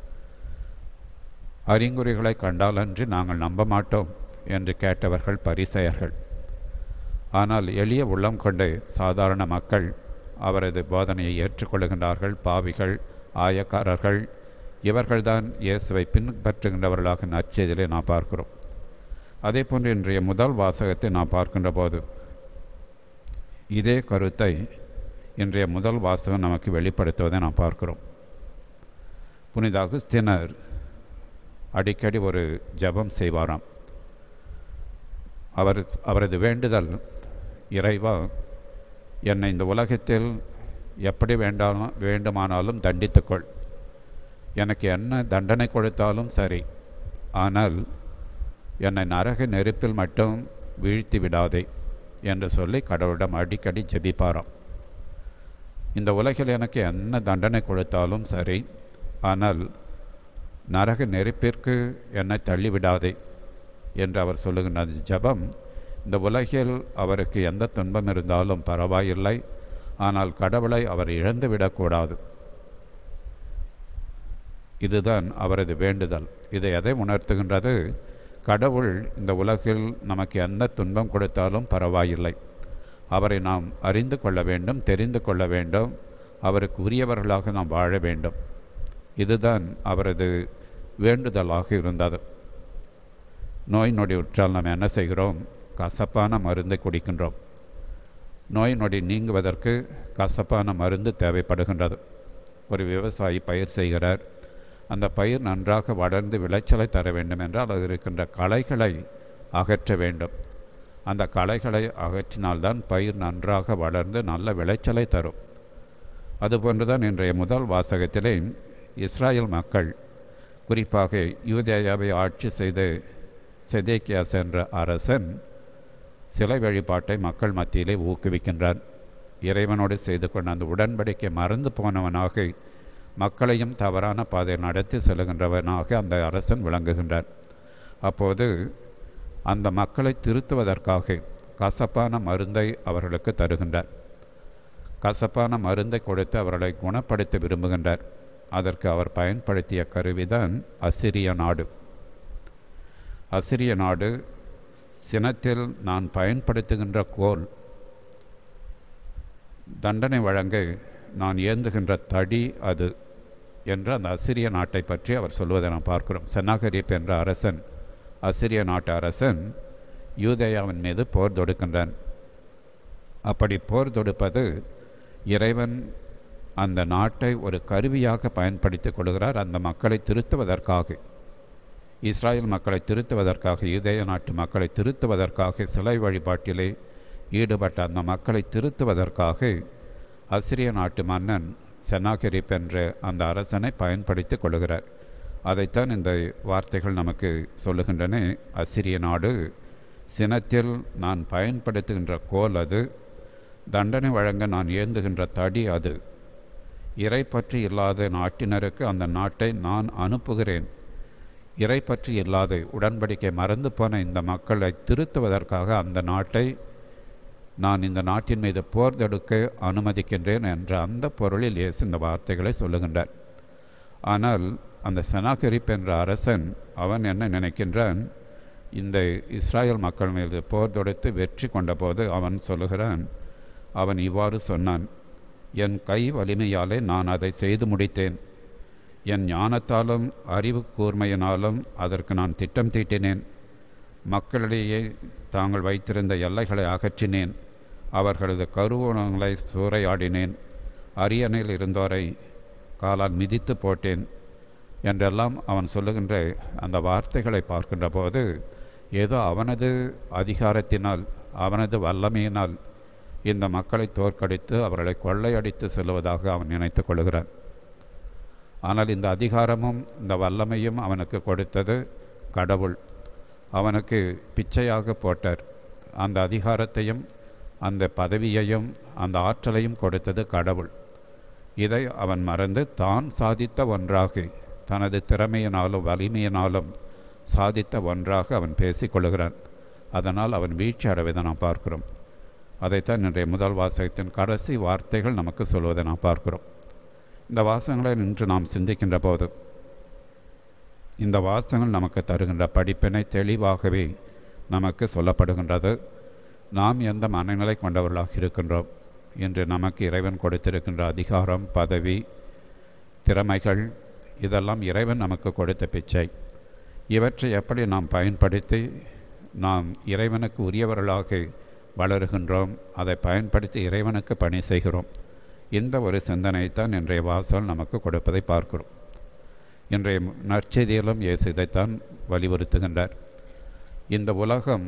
அறிகுறிகளை கண்டாலன்றி நாங்கள் நம்ப மாட்டோம் என்று கேட்டவர்கள் பரிசேயர்கள். ஆனால் எளிய உள்ளம் கொண்ட சாதாரண மக்கள் அவரது போதனையை ஏற்றுக்கொள்கின்றார்கள். பாவிகள், ஆயக்காரர்கள், இவர்கள்தான் இயேசுவை பின்பற்றுகின்றவர்களாக நற்செய்தியிலே நாம் பார்க்கிறோம். அதே போன்று இன்றைய முதல் வாசகத்தை நாம் பார்க்கின்ற போது இதே கருத்தை இன்றைய முதல் வாசகம் நமக்கு வெளிப்படுத்துவதை நாம் பார்க்கிறோம். புனித அகுஸ்தினர் அடிக்கடி ஒரு ஜெபம் செய்வாராம். அவர் அவரது வேண்டுதல், இறைவா, என்னை இந்த உலகத்தில் எப்படி வேண்டாலும் வேண்டுமானாலும் தண்டித்துக்கொள், எனக்கு என்ன தண்டனை கொடுத்தாலும் சரி, ஆனால் என்னை நரக நெருப்பில் மட்டும் வீழ்த்தி விடாதே என்று சொல்லி கடவுளிடம் அடிக்கடி ஜெபிப்பாராம். இந்த உலகில் எனக்கு என்ன தண்டனை கொடுத்தாலும் சரி, ஆனால் நரக நெருப்பிற்கு என்னை தள்ளிவிடாதே என்று அவர் சொல்லுகின்ற ஜெபம், இந்த உலகில் அவருக்கு எந்த துன்பம் இருந்தாலும் பரவாயில்லை, ஆனால் கடவுளை அவர் இழந்துவிடக்கூடாது. இதுதான் அவரது வேண்டுதல். இதை எதை உணர்த்துகின்றது? கடவுள் இந்த உலகில் நமக்கு எந்த துன்பம் கொடுத்தாலும் பரவாயில்லை, அவரை நாம் அறிந்து கொள்ள வேண்டும், தெரிந்து கொள்ள வேண்டும், அவருக்கு உரியவர்களாக நாம் வாழ வேண்டும். இதுதான் அவரது வேண்டுதலாக இருந்தது. நோய் நொடி உற்றால் நாம் என்ன செய்கிறோம்? கசப்பான மருந்தை குடிக்கின்றோம். நோய் நொடி நீங்குவதற்கு கசப்பான மருந்து தேவைப்படுகின்றது. ஒரு விவசாயி பயிர் செய்கிறார். அந்த பயிர் நன்றாக வளர்ந்து விளைச்சலை தர வேண்டும் என்றால் அது இருக்கின்ற களைகளை அகற்ற வேண்டும். அந்த களைகளை அகற்றினால்தான் பயிர் நன்றாக வளர்ந்து நல்ல விளைச்சலை தரும். அதுபோன்றுதான் இன்றைய முதல் வாசகத்திலே இஸ்ராயல் மக்கள், குறிப்பாக யூதேயாவை ஆட்சி செய்த செதேக்கியாஸ் என்ற அரசன் சிலை வழிபாட்டை மக்கள் மத்தியிலே ஊக்குவிக்கின்றான். இறைவனோடு செய்து கொண்ட அந்த உடன்படிக்கை மறந்து போனவனாக மக்களையும் தவறான பாதை நடத்தி செல்கின்றவனாக அந்த அரசன் விளங்குகின்றான். அப்போது அந்த மக்களை திருத்துவதற்காக கசப்பான மருந்தை அவர்களுக்கு தருகின்றார். கசப்பான மருந்தை கொடுத்து அவர்களை குணப்படுத்த விரும்புகின்றார். அதற்கு அவர் பயன்படுத்திய கருவிதான் அசிரிய நாடு. அசிரிய நாடு சினத்தில் நான் பயன்படுத்துகின்ற கோல், தண்டனை வழங்க நான் ஏந்துகின்ற தடி அது என்று அந்த அசிரிய நாட்டை பற்றி அவர் சொல்வதை நாம் பார்க்கிறோம். செனாகரிப் என்ற அரசன், அசிரிய நாட்டு அரசன் யூதேயாவின் மீது போர் தொடுக்கின்றான். அப்படி போர் தொடுப்பது இறைவன் அந்த நாட்டை ஒரு கருவியாக பயன்படுத்தி கொள்கிறார். அந்த மக்களை திருத்துவதற்காக, இஸ்ராயல் மக்களை திருத்துவதற்காக, யூதேய நாட்டு மக்களை திருத்துவதற்காக, சிலை வழிபாட்டிலே ஈடுபட்ட அந்த மக்களை திருத்துவதற்காக அசிரிய நாட்டு மன்னன் செனாகரிப் என்ற அந்த அரசனை பயன்படுத்தி கொள்கிறார். அதைத்தான் இந்த வார்த்தைகள் நமக்கு சொல்லுகின்றன. அசிரிய நாடு சினத்தில் நான் பயன்படுத்துகின்ற கோல் அது, தண்டனை வழங்க நான் ஏந்துகின்ற தடி அது. இறை பற்றி இல்லாத நாட்டினருக்கு அந்த நாட்டை நான் அனுப்புகிறேன். இறை பற்றி இல்லாத உடன்படிக்கை மறந்து போன இந்த மக்களை திருத்துவதற்காக அந்த நாட்டை நான் இந்த நாட்டின் மீது போர் தொடுக்க அனுமதிக்கின்றேன் என்ற அந்த பொருளில் இயேசு இந்த வார்த்தைகளை சொல்லுகின்றார். ஆனால் அந்த செனாகரிப் என்ற அரசன் அவன் என்ன நினைக்கின்றான், இந்த இஸ்ராயல் மக்கள் மீது போர் தொடுத்து வெற்றி கொண்ட போது அவன் சொல்லுகிறான், அவன் இவ்வாறு சொன்னான், என் கை வலிமையாலே நான் அதை செய்து முடித்தேன். என் ஞானத்தாலும் அறிவு கூர்மையினாலும் அதற்கு நான் திட்டம் தீட்டினேன். மக்களிடையே தாங்கள் வைத்திருந்த எல்லைகளை அகற்றினேன். அவர்களது கருவூலங்களை சூறையாடினேன். அரியணையில் இருந்தோரை காலால் மிதித்து போட்டேன் என்றெல்லாம் அவன் சொல்லுகின்ற அந்த வார்த்தைகளை பார்க்கின்ற போது ஏதோ அவனது அதிகாரத்தினால், அவனது வல்லமையினால் இந்த மக்களை தோற்கடித்து அவர்களை கொள்ளையடித்து செல்வதாக அவன் நினைத்து கொள்கிறான். ஆனால் இந்த அதிகாரமும் இந்த வல்லமையும் அவனுக்கு கொடுத்தது கடவுள். அவனுக்கு பிச்சையாக போட்டார். அந்த அதிகாரத்தையும் அந்த பதவியையும் அந்த ஆற்றலையும் கொடுத்தது கடவுள். இதை அவன் மறந்து தான் சாதித்த ஒன்றாக, தனது திறமையினாலும் வலிமையினாலும் சாதித்த ஒன்றாக அவன் பேசிக்கொள்கிறான். அதனால் அவன் வீழ்ச்சி அடைவதை நாம் பார்க்கிறோம். அதைத்தான் இன்றைய முதல் வாசகத்தின் கடைசி வார்த்தைகள் நமக்கு சொல்வதை நாம் பார்க்கிறோம். இந்த வாசகங்களை நின்று நாம் சிந்திக்கின்ற போது இந்த வாசகங்கள் நமக்கு தருகின்ற படிப்பினை தெளிவாகவே நமக்கு சொல்லப்படுகின்றது. நாம் எந்த மனநிலை கொண்டவர்களாக இருக்கின்றோம், இன்று நமக்கு இறைவன் கொடுத்திருக்கின்ற அதிகாரம், பதவி, திறமைகள், இதெல்லாம் இறைவன் நமக்கு கொடுத்த பிச்சை. இவற்றை எப்படி நாம் பயன்படுத்தி நாம் இறைவனுக்கு உரியவர்களாக வளருகின்றோம், அதை பயன்படுத்தி இறைவனுக்கு பணி செய்கிறோம். இந்த ஒரு சிந்தனைத்தான் இன்றைய வாசல் நமக்கு கொடுப்பதை பார்க்கிறோம். இன்றைய நற்செய்தியிலும் இயேசு இதைத்தான் வலியுறுத்துகின்றார். இந்த உலகம்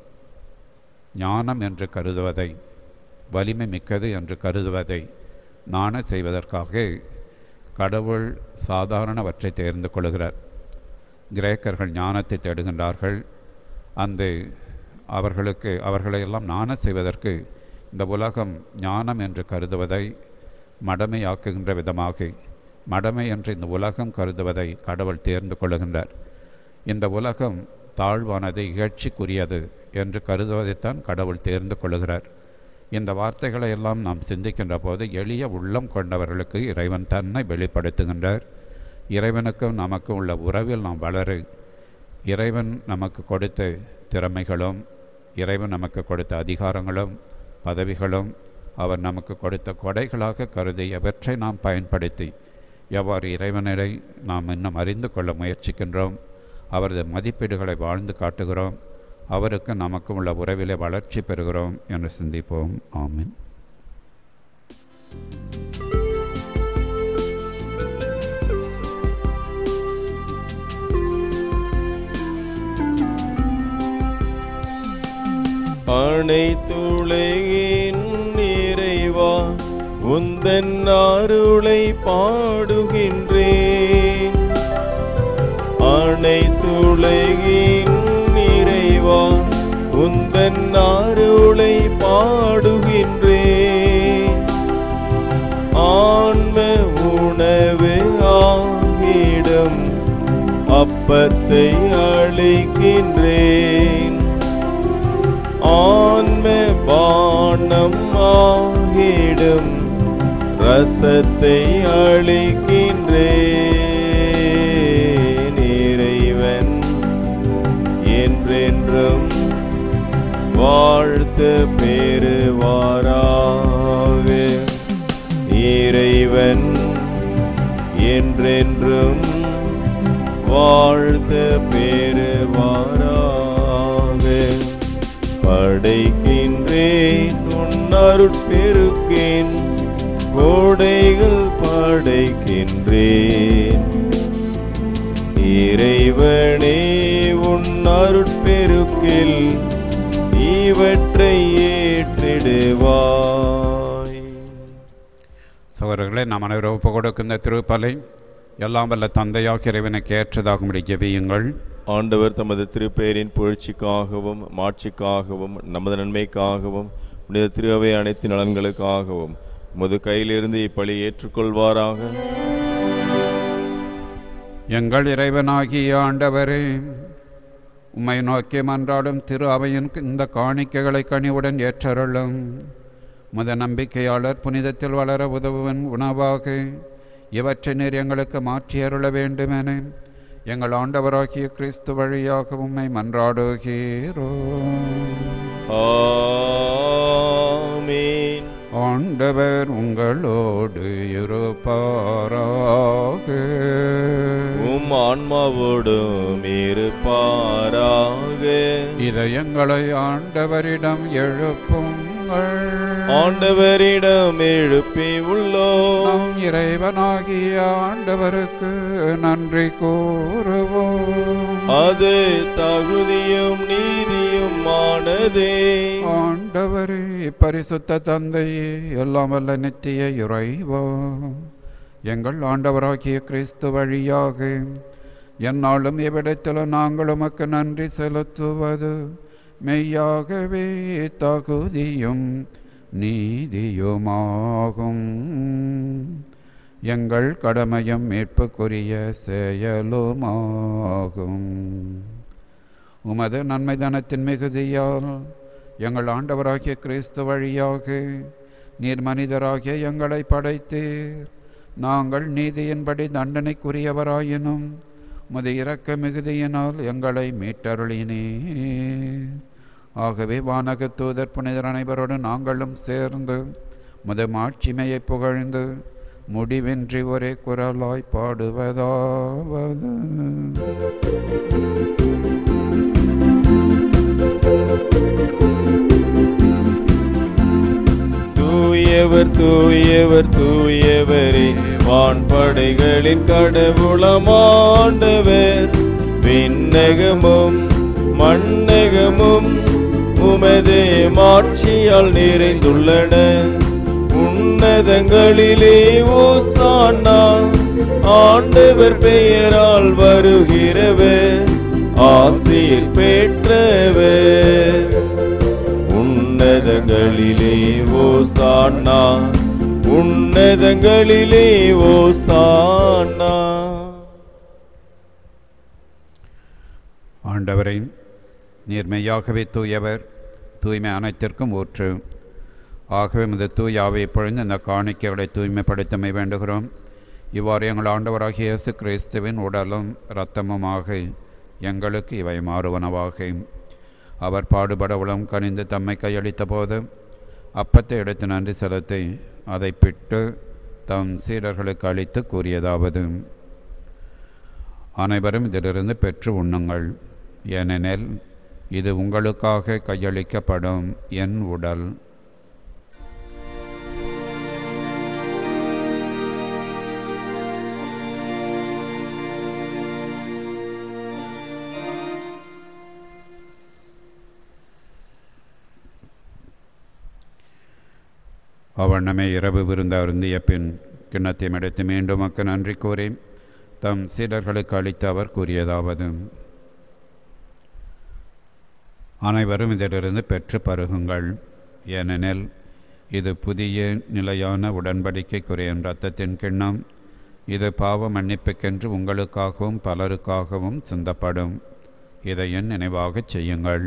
ஞானம் என்று கருதுவதை, வலிமை மிக்கது என்று கருதுவதை நாண செய்வதற்காக கடவுள் சாதாரணவற்றை தேர்ந்து கொள்கிறார். கிரேக்கர்கள் ஞானத்தை தேடுகின்றார்கள். அந்த அவர்களுக்கு அவர்களையெல்லாம் நாண செய்வதற்கு இந்த உலகம் ஞானம் என்று கருதுவதை மடமையாக்குகின்ற விதமாக, மடமை என்று இந்த உலகம் கருதுவதை கடவுள் தேர்ந்து கொள்ளுகின்றார். இந்த உலகம் தாழ்வானது, இகழ்ச்சிக்குரியது என்று கருதுவதைத்தான் கடவுள் தேர்ந்து கொள்ளுகிறார். இந்த வார்த்தைகளை எல்லாம் நாம் சிந்திக்கின்ற போது எளிய உள்ளம் கொண்டவர்களுக்கு இறைவன் தன்னை வெளிப்படுத்துகின்றார். இறைவனுக்கும் நமக்கும் உள்ள உறவில் நாம் வளரு, இறைவன் நமக்கு கொடுத்த திறமைகளும், இறைவன் நமக்கு கொடுத்த அதிகாரங்களும் பதவிகளும் அவர் நமக்கு கொடுத்த கொடைகளாக கருதி எவற்றை நாம் பயன்படுத்தி எவ்வாறு இறைவனை நாம் இன்னும் அறிந்து கொள்ள முயற்சிக்கின்றோம், அவரது மதிப்பீடுகளை வாழ்ந்து காட்டுகிறோம், அவருக்கு நமக்கும் உள்ள உறவிலே வளர்ச்சி பெறுகிறோம் என்று சிந்திப்போம். ஆமென். அனைத்துலகின் இறைவா உந்தன் அருளை பாடுகின்றேன். அனைத்துலகின் இறைவா உந்தன் அருளை பாடுகின்றேன். ஆன்ம உணவு ஆகிடும் அப்பத்தை அளிக்கின்றேன். ஆன்ம பானம் ஆகிடும் ரசத்தை அளிக்கின்றேன். இறைவன் என்றென்றும் வாழ்த்து பெறுவாராக. இறைவன் என்றென்றும் வாழ்த்து பெறுவாராக. படைக்கின்றேன் உன் அருட்பெருக்கின் கோடைகள் படைக்கின்றேன். இறைவனே உன் அருட்பெருக்கில் இவற்றை ஏற்றிடுவாய். சகோதரர்களே, நாம் அனைவரும் ஒப்பு கொடுக்கும் இந்த திருப்பலை எல்லாம் வல்ல தந்தையாக இறைவனுக்கு ஏற்றதாகும்படி ஜெபியுங்கள். ஆண்டவர் தமது திருப்பெயரின் புகழ்ச்சிக்காகவும் மாட்சிக்காகவும் நமது நன்மைக்காகவும் புனித திருவை அனைத்து நலன்களுக்காகவும் உமது கையிலிருந்து இப்பலி ஏற்றுக்கொள்வாராக. எங்கள் இறைவனாகிய ஆண்டவரே, உம்மை நோக்கி மன்றாடும் திரு அவையின் இந்த காணிக்கைகளை கனிவுடன் ஏற்றருளும். முத நம்பிக்கையாளர் புனிதத்தில் வளர உதவுவன் உணவாக இவற்றை நீர் எங்களுக்கு மாற்றியருள வேண்டுமென எங்கள் ஆண்டவராகிய கிறிஸ்து வழியாக உம்மை மன்றாடுகிறோம். ஆமென். ஆண்டவர் உங்களோடு இருப்பாராக. உம் ஆன்மாவோடும் இருப்பாராக. இதயங்களை ஆண்டவரிடம் எழுப்புங்கள். ஆண்டவரிடம் எழுப்பி உள்ளோம். நம் இறைவனாகிய ஆண்டவருக்கு நன்றி கூறுவோம். அது தகுதியும் நீதியும் ஆனதே. ஆண்டவரே, பரிசுத்த தந்தையே, எல்லாம் வல்ல நித்திய இறைவா, எங்கள் ஆண்டவராகிய கிறிஸ்து வழியாக எந்நாளும் எவ்விடத்திலும் நாங்கள் உமக்கு நன்றி செலுத்துவது மெய்யாகவே தகுதியும் நீதியுமாகும். எங்கள் கடமையும் மீட்புக்குரிய செயலுமாகும். உமது நன்மை தனத்தின் மிகுதியால் எங்கள் ஆண்டவராகிய கிறிஸ்து வழியாக நீர் மனிதராகிய எங்களை படைத்தீர். நாங்கள் நீதியின்படி தண்டனைக்குரியவராயினும் உமது இரக்க மிகுதியினால் எங்களை மீட்டருளினீர். ஆகவே வானக தூதர் புனிதர் அனைவரோடு நாங்களும் சேர்ந்து உமது மாட்சிமையை புகழ்ந்து முடிவின்றி ஒரே குரலாய் பாடுவதாவது: தூயவர் தூயவர் தூயவரே, வான்படைகளின் கடவுளமாண்டவர். விண்ணகமும் மண்ணகமும் உமது மாட்சியால் நிறைந்துள்ளன. உன்னதங்களிலே ஓசானா, ஆண்டவர் பெயரால் வருகிறவர் ஆசீர் பெற்றவர். உன்னதங்களிலே ஓசானா, உன்னதங்களிலே ஓசானா. ஆண்டவரை, நீர் மெய்யாகவே தூயவர், தூய்மை அனைத்திற்கும் ஊற்று. ஆகவே இந்த தூயாவை பொழுது இந்த காணிக்கைகளை தூய்மைப்படுத்தமை வேண்டுகிறோம். இவ்வாறு எங்கள் ஆண்டவராகிய இயேசு கிறிஸ்துவின் உடலும் இரத்தமுமாக எங்களுக்கு இவை மாறுவனவாக. அவர் பாடுபட உளம் கனிந்து தம்மை கையளித்த போது அப்பத்தை எடுத்து நன்றி செலுத்தி அதை பிட்டு தம் சீடர்களுக்கு அளித்து கூறியதாவது: அனைவரும் இதிலிருந்து பெற்று உண்ணுங்கள், ஏனெனில் இது உங்களுக்காக கையளிக்கப்படும் என் உடல். அவ்வண்ணமே இரவு விருந்து அருந்திய பின் கிண்ணத்தையும் எடுத்து மீண்டும் மக்கள் நன்றி கூறி தம் சீடர்களுக்கு அளித்து அவர் கூறியதாவது: அனைவரும் இதிலிருந்து பெற்று பருகுங்கள், ஏனெனில் இது புதிய நிலையான உடன்படிக்கைக்குரிய இரத்தத்தின் கிண்ணம். இது பாவ மன்னிப்புக்கென்று உங்களுக்காகவும் பலருக்காகவும் சிந்தப்படும். இதை என் நினைவாகச் செய்யுங்கள்.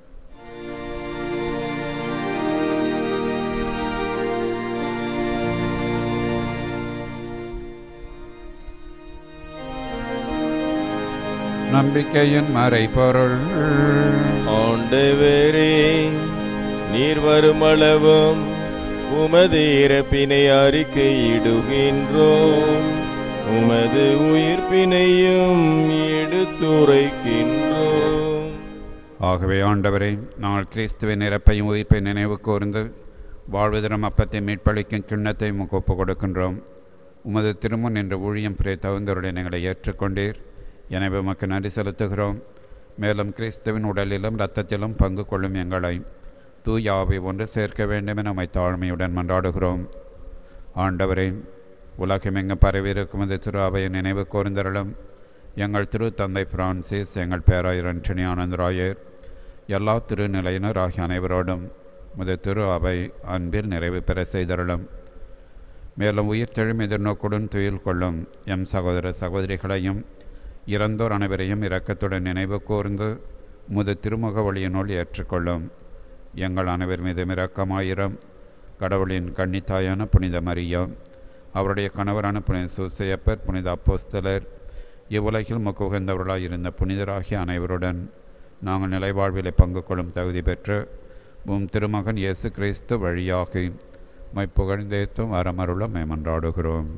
நம்பிக்கையின் மறைபொருள். ஆண்டவரே, நீர் வருமளவும் உமது இறப்பினை அறிக்கையிடுகின்றோம், உமது உயிர்ப்பினையும் எடுத்துரைக்கின்றோம். ஆகவே ஆண்டவரே, நாங்கள் கிறிஸ்துவின் இறப்பையும் உயிர்ப்பை நினைவு கூர்ந்து வாழ்வுதரும் அப்பத்தை மீட்பளிக்கும் கிண்ணத்தை உமக்கு ஒப்புக் கொடுக்கின்றோம். உமது திருமுன் என்ற ஊழியம் பிறை தகுந்தருடைய எங்களை ஏற்றுக்கொண்டீர். எனவே உமக்கு நன்றி செலுத்துகிறோம். மேலும் கிறிஸ்துவின் உடலிலும் இரத்தத்திலும் பங்கு கொள்ளும் எங்களை தூய ஆவி ஒன்று சேர்க்க வேண்டும் என நம்மை தாழ்மையுடன் மன்றாடுகிறோம். ஆண்டவரே, உலகமெங்கும் பரவியிருக்கும் இந்த திரு அவையை நினைவு கூர்ந்தருளும். எங்கள் திரு தந்தை பிரான்சிஸ், எங்கள் பேராயர் அன்டனி ஆனந்தராயர், எல்லா திருநிலையினர் ஆகிய அனைவரோடும் முத திரு அவை அன்பில் நிறைவு பெற செய்தருளும். மேலும் உயிர்த்தெழும் எதிர்நோக்குடன் துயில் கொள்ளும் எம் சகோதர சகோதரிகளையும் இறந்தோர் அனைவரையும் இரக்கத்துடன் நினைவு கூர்ந்து முது திருமுக வழியினுள் ஏற்றுக்கொள்ளும். எங்கள் அனைவர் மீதும் இரக்கமாயிரம். கடவுளின் கன்னித்தாயான புனித மரியா, அவருடைய கணவரான புனித சூசையப்பர், புனித அப்போஸ்தலர், இவ்வுலகில் முக்கு உகந்தவர்களாக இருந்த புனிதராகிய அனைவருடன் நாங்கள் நிலைவாழ்விலை பங்கு கொள்ளும் தகுதி பெற்று உம் திருமகன் இயேசு கிறிஸ்து வழியாக மை புகழ்ந்தேத்தும் வரமருள மேமன்றாடுகிறோம்.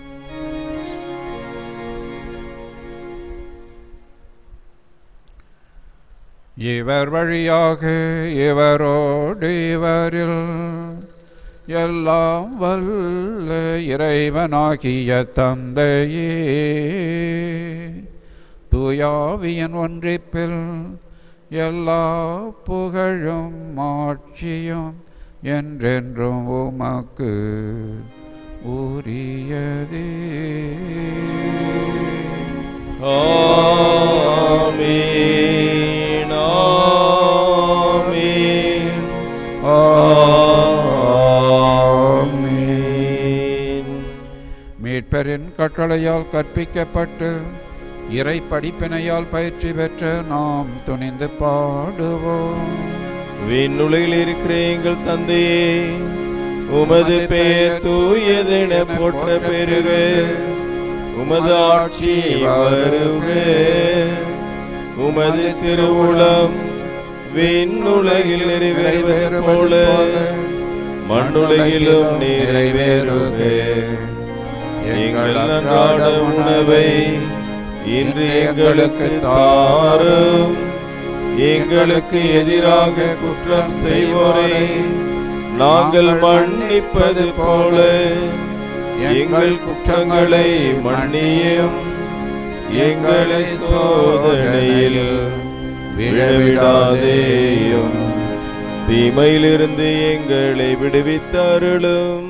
இவர் வழியாக இவரோடு இவரில் எல்லாம் வல்ல இறைவனாகிய தந்தையே, தூயாவியின் ஒன்றிப்பில் எல்லா புகழும் ஆட்சியும் என்றென்றும் உமக்கு உரியதே. ஆமென், ஆமென், ஆமென். மீட்பரின் கட்டளையால் கற்பிக்கப்பட்டு இறை படிப்பினையால் பயிற்சி பெற்ற நாம் துணிந்து பாடுவோம். விண்ணுலகில் இருக்கிற எங்கள் தந்தையே, உமது பெயர் தூயதென போற்ற பெறுக, உமது ஆட்சி வருக, உமது திருவுளம் விண்ணுலகில் நிறைவேறுவது போல மண்ணுலகிலும் நிறைவேறுக. எங்கள் அன்றாட உணவை இன்று எங்களுக்கு தாரும். எங்களுக்கு எதிராக குற்றம் செய்வோரை நாங்கள் மன்னிப்பது போல எங்கள் குற்றங்களை மன்னியும். எங்களை சோதனையில் விழவிடாதேயும், தீமையிலிருந்து எங்களை விடுவித்தருளும்.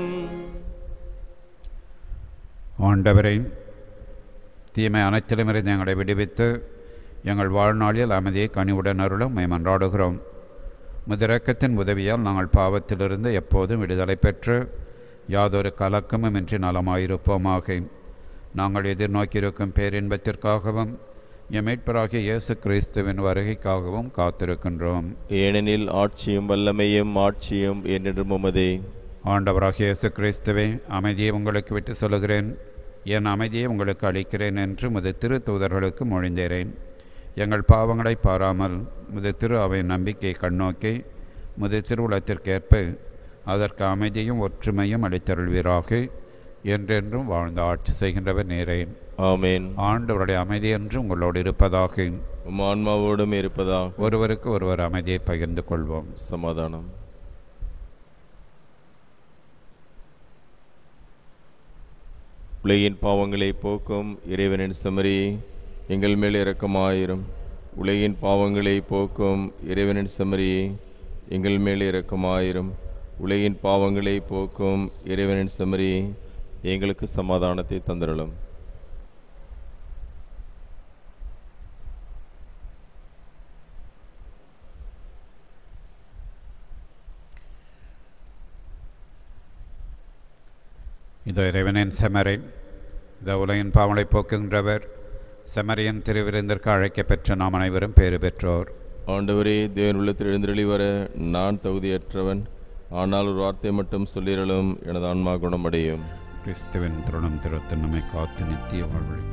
ஆண்டவரை, தீமை அனைத்திலும் இருந்து எங்களை விடுவித்து எங்கள் வாழ்நாளில் அமைதியை கனிவுடன் அருளும் மன்றாடுகிறோம். முதிரக்கத்தின் உதவியால் நாங்கள் பாவத்திலிருந்து எப்போதும் விடுதலை பெற்று யாதொரு கலக்கமும் இன்றி நலமாயிருப்போமாக. நாங்கள் எதிர்நோக்கியிருக்கும் பேரின்பத்திற்காகவும் எம் மீட்பராகிய இயேசு கிறிஸ்துவின் வருகைக்காகவும் காத்திருக்கின்றோம். ஏனெனில் ஆட்சியும் வல்லமையும் ஆட்சியும் என்றென்றும் உமதே. ஆண்டவராகிய இயேசு கிறிஸ்துவே, அமைதியை உங்களுக்கு விட்டு சொல்லுகிறேன், என் அமைதியை உங்களுக்கு அளிக்கிறேன் என்று முது திரு தூதர்களுக்கு மொழிந்தேறேன். எங்கள் பாவங்களை பாராமல் முது திரு அவை நம்பிக்கையை கண்ணோக்கி முது திருவுளத்திற்கேற்ப அதற்கு அமைதியும் ஒற்றுமையும் அளித்தருள்வீராக. என்றென்றும் வாழ்ந்து ஆட்சி செய்கின்றவர் நேரேன். ஆமென். ஆண்டவருடைய அமைதி என்று உங்களோடு இருப்பதாக, உம் ஆன்மாவோடும் இருப்பதாக. ஒருவருக்கு ஒருவர் அமைதியை பகிர்ந்து கொள்வோம். சமாதானம். உலகின் பாவங்களை போக்கும் இறைவனின் செம்மறி எங்கள் மேல் இரக்கமாயிரும். உலகின் பாவங்களை போக்கும் இறைவனின் செம்மறியே எங்கள் மேல் இரக்கமாயிரும். உலகின் பாவங்களை போக்கும் இறைவனின் செம்மறி எங்களுக்கு சமாதானத்தை தந்திரலும். இதோ இறைவனின் செம்மறி, இதோ உலகின் பாவங்களை போக்குகின்றவர், செம்மறியின் திருவிருந்திற்கு அழைக்கப்பெற்ற நாம் அனைவரும் பேறு பெற்றோர். ஆண்டவரே, தேவன் உள்ளத்தில் எழுந்தருளி வர நான் தகுதியற்றவன், ஆனால் ஒரு வார்த்தை மட்டும் சொல்லிரலும், எனது ஆன்மா குணமடையும். கிறிஸ்துவின் திருணம் திருத்த நம்மை காத்து நித்திய வாழ்வழி.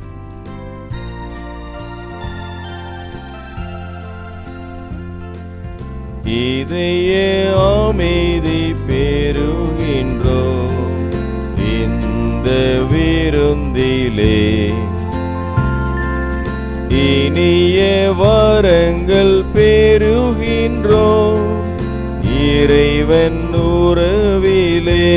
இதய அமைதி பெறுகின்றோம் இந்த விருந்திலே, இனிய வரங்கள் பெறுகின்றோம் இறைவன் உறவிலே.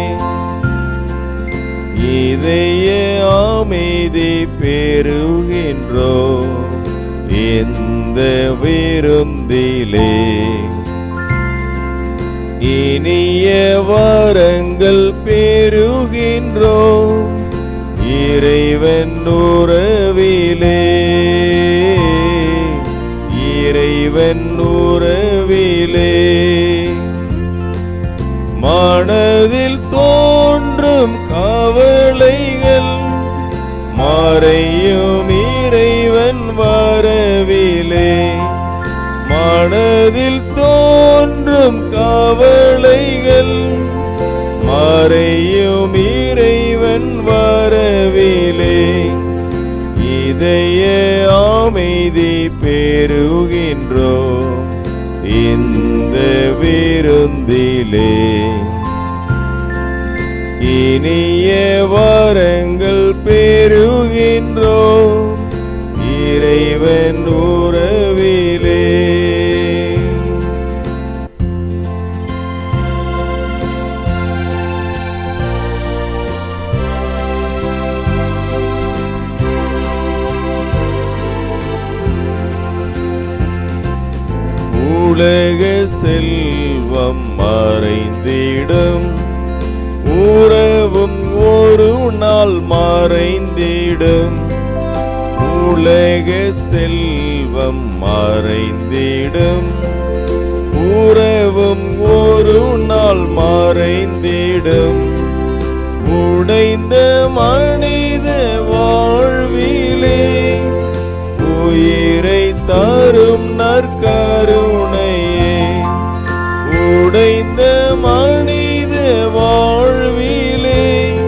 இதய அமைதி பெறுகின்றோம் இந்த விருந்திலே, இனிய வரங்கள் பெறுகின்றோம் இறைவன் உறவிலே. இறைவன் உறவிலே மனதில் தோன்றும் கவலைகள் மறையும் இறைவன் வரவிலே. மனதில் தோன்றும் கவலைகள் மறையும் இறைவன் வரவிலே. இதய அமைதி பெறுகின்றோம் இந்த விருந்திலே, இனிய வரங்கள் பெறுகின்றோம் இறைவன் உறவிலே. உலக செல்வம் மறைந்திடும், உறவும் ஒரு நாள் மறைந்திடும். உலக செல்வம் மறைந்திடும், உறவும் ஒரு நாள் மறைந்திடும். உடைந்த மனித வாழ்விலே உயிரை தரும் நற்கருணையே. உடைந்த மனித வாழ்விலே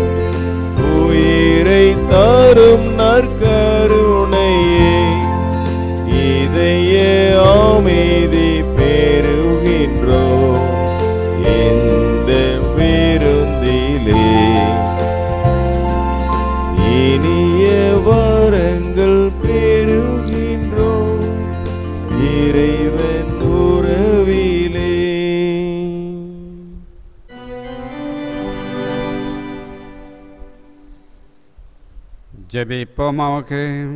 உயிரை தரும் நற்கருணையே. இதய அமைதி பெறுகின்றோம் இந்த விருந்திலே, இனிய வரங்கள் பெறுகின்றோம் இறைவன் உறவிலே. ஜெபிப்போமாக.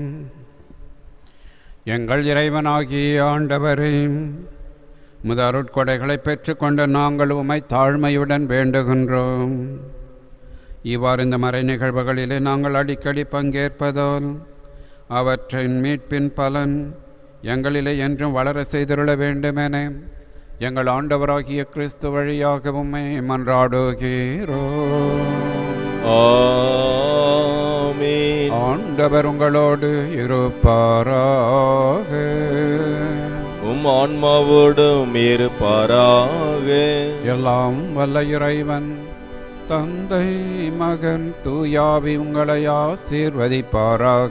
எங்கள் இறைவனாகிய ஆண்டவரே, உமது அருட்கொடைகளை பெற்றுக்கொண்டு நாங்கள் உம்மை தாழ்மையுடன் வேண்டுகின்றோம். இவ்வாறு இந்த மறை நிகழ்வுகளிலே நாங்கள் அடிக்கடி பங்கேற்பதால் அவற்றின் மீட்பின் பலன் எங்களிலே என்றும் வளர செய்திருள வேண்டுமென எங்கள் ஆண்டவராகிய கிறிஸ்து வழியாக உம்மை மன்றாடுகிறோம். ஆமென். ஆண்டவர் உங்களோடு இருப்பாராக. உம் ஆன்மாவோடும் இருப்பாராக. எல்லாம் வல்ல இறைவன் தந்தை மகன் தூயாவி உங்களை ஆசீர்வதிப்பாராக.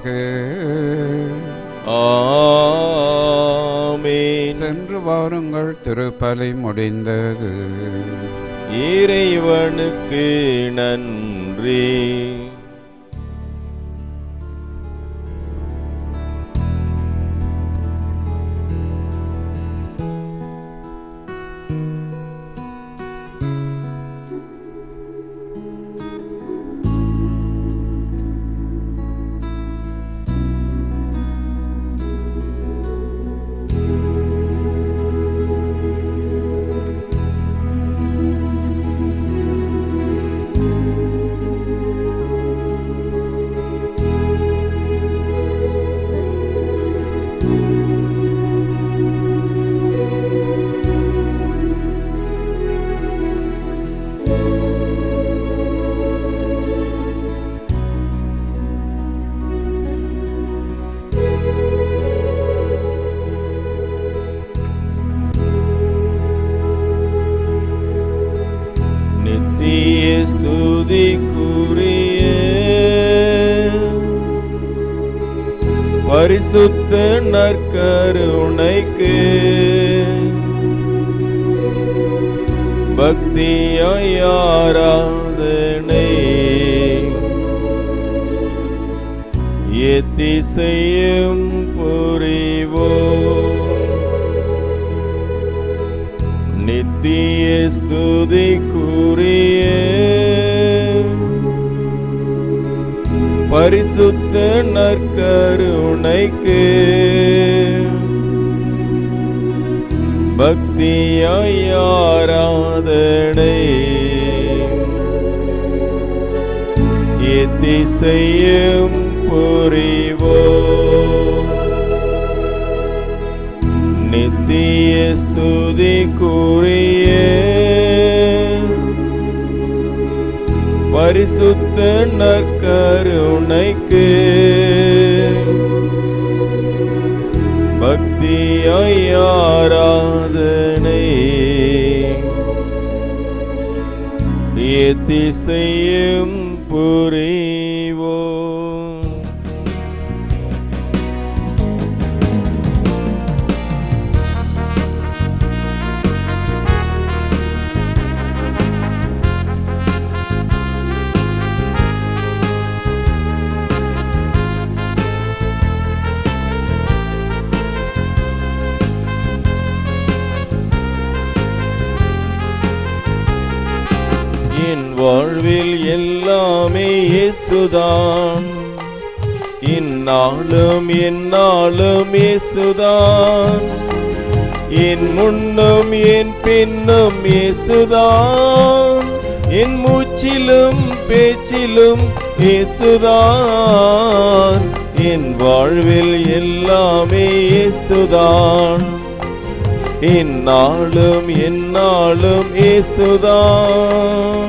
ஆமென். சென்று வாருங்கள், திருப்பலி முடிந்தது. இறைவனுக்கு நன்றி. பரிசுத்த நற்கருணைக்கு பக்தியாய் ஆராதனை எத்திசையும் புரிவோம். நித்திய ஸ்துதிக்குரிய பரிசுத்த நற்கருணைக்கு பக்தியாய் ஆராதனை எத்திசையும் புரிவோம். நித்திய ஸ்துதிக்குரிய பரிசுத்த நற்கருணைக்கு பக்தியாய் ஆராதனை எத்திசையும் புரிவோம். என் வாழ்வில் எல்லாமே இயேசுதான், இந்நாளும் எந்நாளும் இயேசுதான், என் முன்னும் என் பின்னும் இயேசுதான், என் மூச்சிலும் பேச்சிலும் இயேசுதான், என் வாழ்வில் எல்லாமே இயேசுதான், இந்நாளும் எந்நாளும் இயேசுதான்.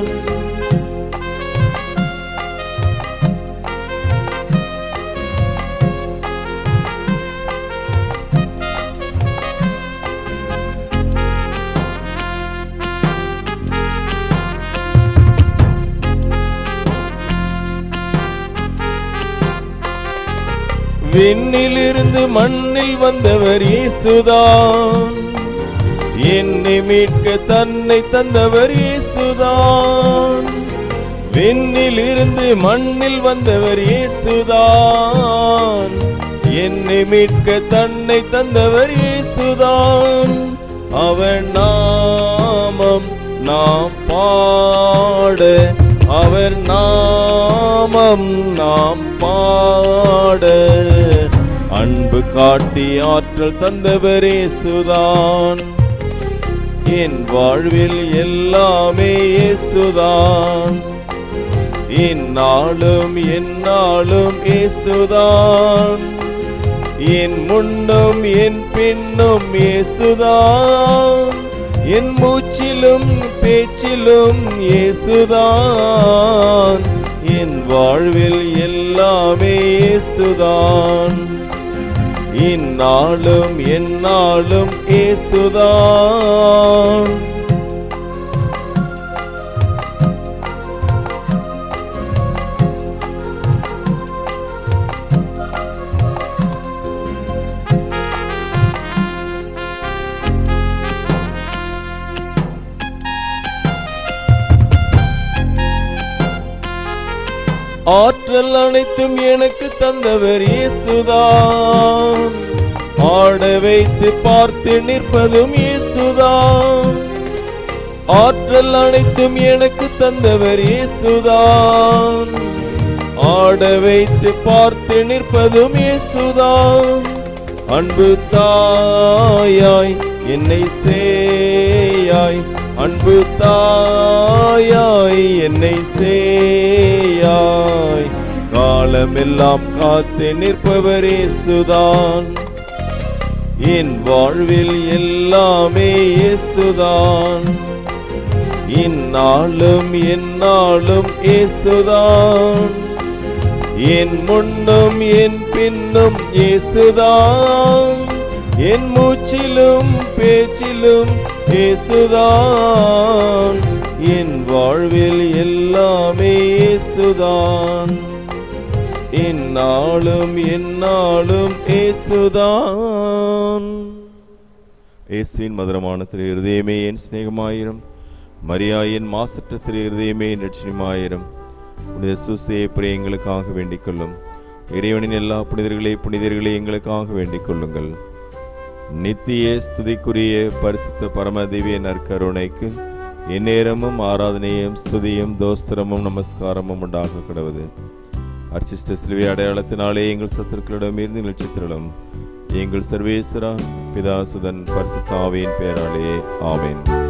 விண்ணிலிருந்து மண்ணில் வந்தவர் இயேசுதான், என்னை மீட்க தன்னை தந்தவர் இயேசுதான். விண்ணிலிருந்து மண்ணில் வந்தவர் இயேசுதான், என்னை மீட்க தன்னை தந்தவர் இயேசுதான். அவர் நாமம் நாம் பாட, அவர் நாமம் நாம் பாட, அன்பு காட்டி ஆற்றல் தந்தவர் இயேசுதான். என் வாழ்வில் எல்லாமே இயேசுதான், இந்நாளும் எந்நாளும் இயேசுதான், என் முன்னும் என் பின்னும் இயேசுதான், என் மூச்சிலும் பேச்சிலும் இயேசுதான், என் வாழ்வில் எல்லாமே இயேசுதான், இந்நாளும் எந்நாளும் இயேசுதான். ஆற்றல் அனைத்தும் எனக்கு தந்தவர் இயேசுதான், ஆட வைத்து பார்த்து நிற்பதும் இயேசுதான். ஆற்றல் அனைத்தும் எனக்கு தந்தவர் இயேசுதான், ஆட வைத்து பார்த்து நிற்பதும் இயேசுதான். அன்பு தாயாய் என்னை சேயாய், அன்பு தாயாய் என்னை சேயாய், காலமெல்லாம் காத்து நிற்பவர் இயேசுதான். என் வாழ்வில் எல்லாமே இயேசுதான், இந்நாளும் எந்நாளும் இயேசுதான், என் முன்னும் என் பின்னும் இயேசுதான், என் மூச்சிலும் பேச்சிலும் இயேசுதான், என் வாழ்வில் எல்லாமே இயேசுதான், என்னாலும் என்னாலும் இயேசுதான். இயேசுவின் மதுரமான திரு இருதயமே என் சிநேகமாயிரம், மரியாயின் மாசற்ற திரு இருதயமே என் லட்சியமாயிரம். புனித சூசையை பிறை எங்களுக்காக வேண்டிக் கொள்ளும். இறைவனின் எல்லா புனிதர்களே புனிதர்களே எங்களுக்காக வேண்டிக் கொள்ளுங்கள். நித்திய ஸ்துதிக்குரிய பரிசுத்த பரம திவ்ய நற்கருணைக்கு எந்நேரமும் ஆராதனையும் ஸ்துதியும் தோஸ்திரமும் நமஸ்காரமும் உண்டாக கிடவது. அர்ச்சிஷ்ட சிலுவை அடையாளத்தினாலே எங்கள் சத்துருக்களிடம் இருந்து நிகழ்ச்சித்திரளும். எங்கள் சர்வேஸ்வரா பிதாசுதன் பரிசுத்த ஆவியின் பெயராலே ஆமென்.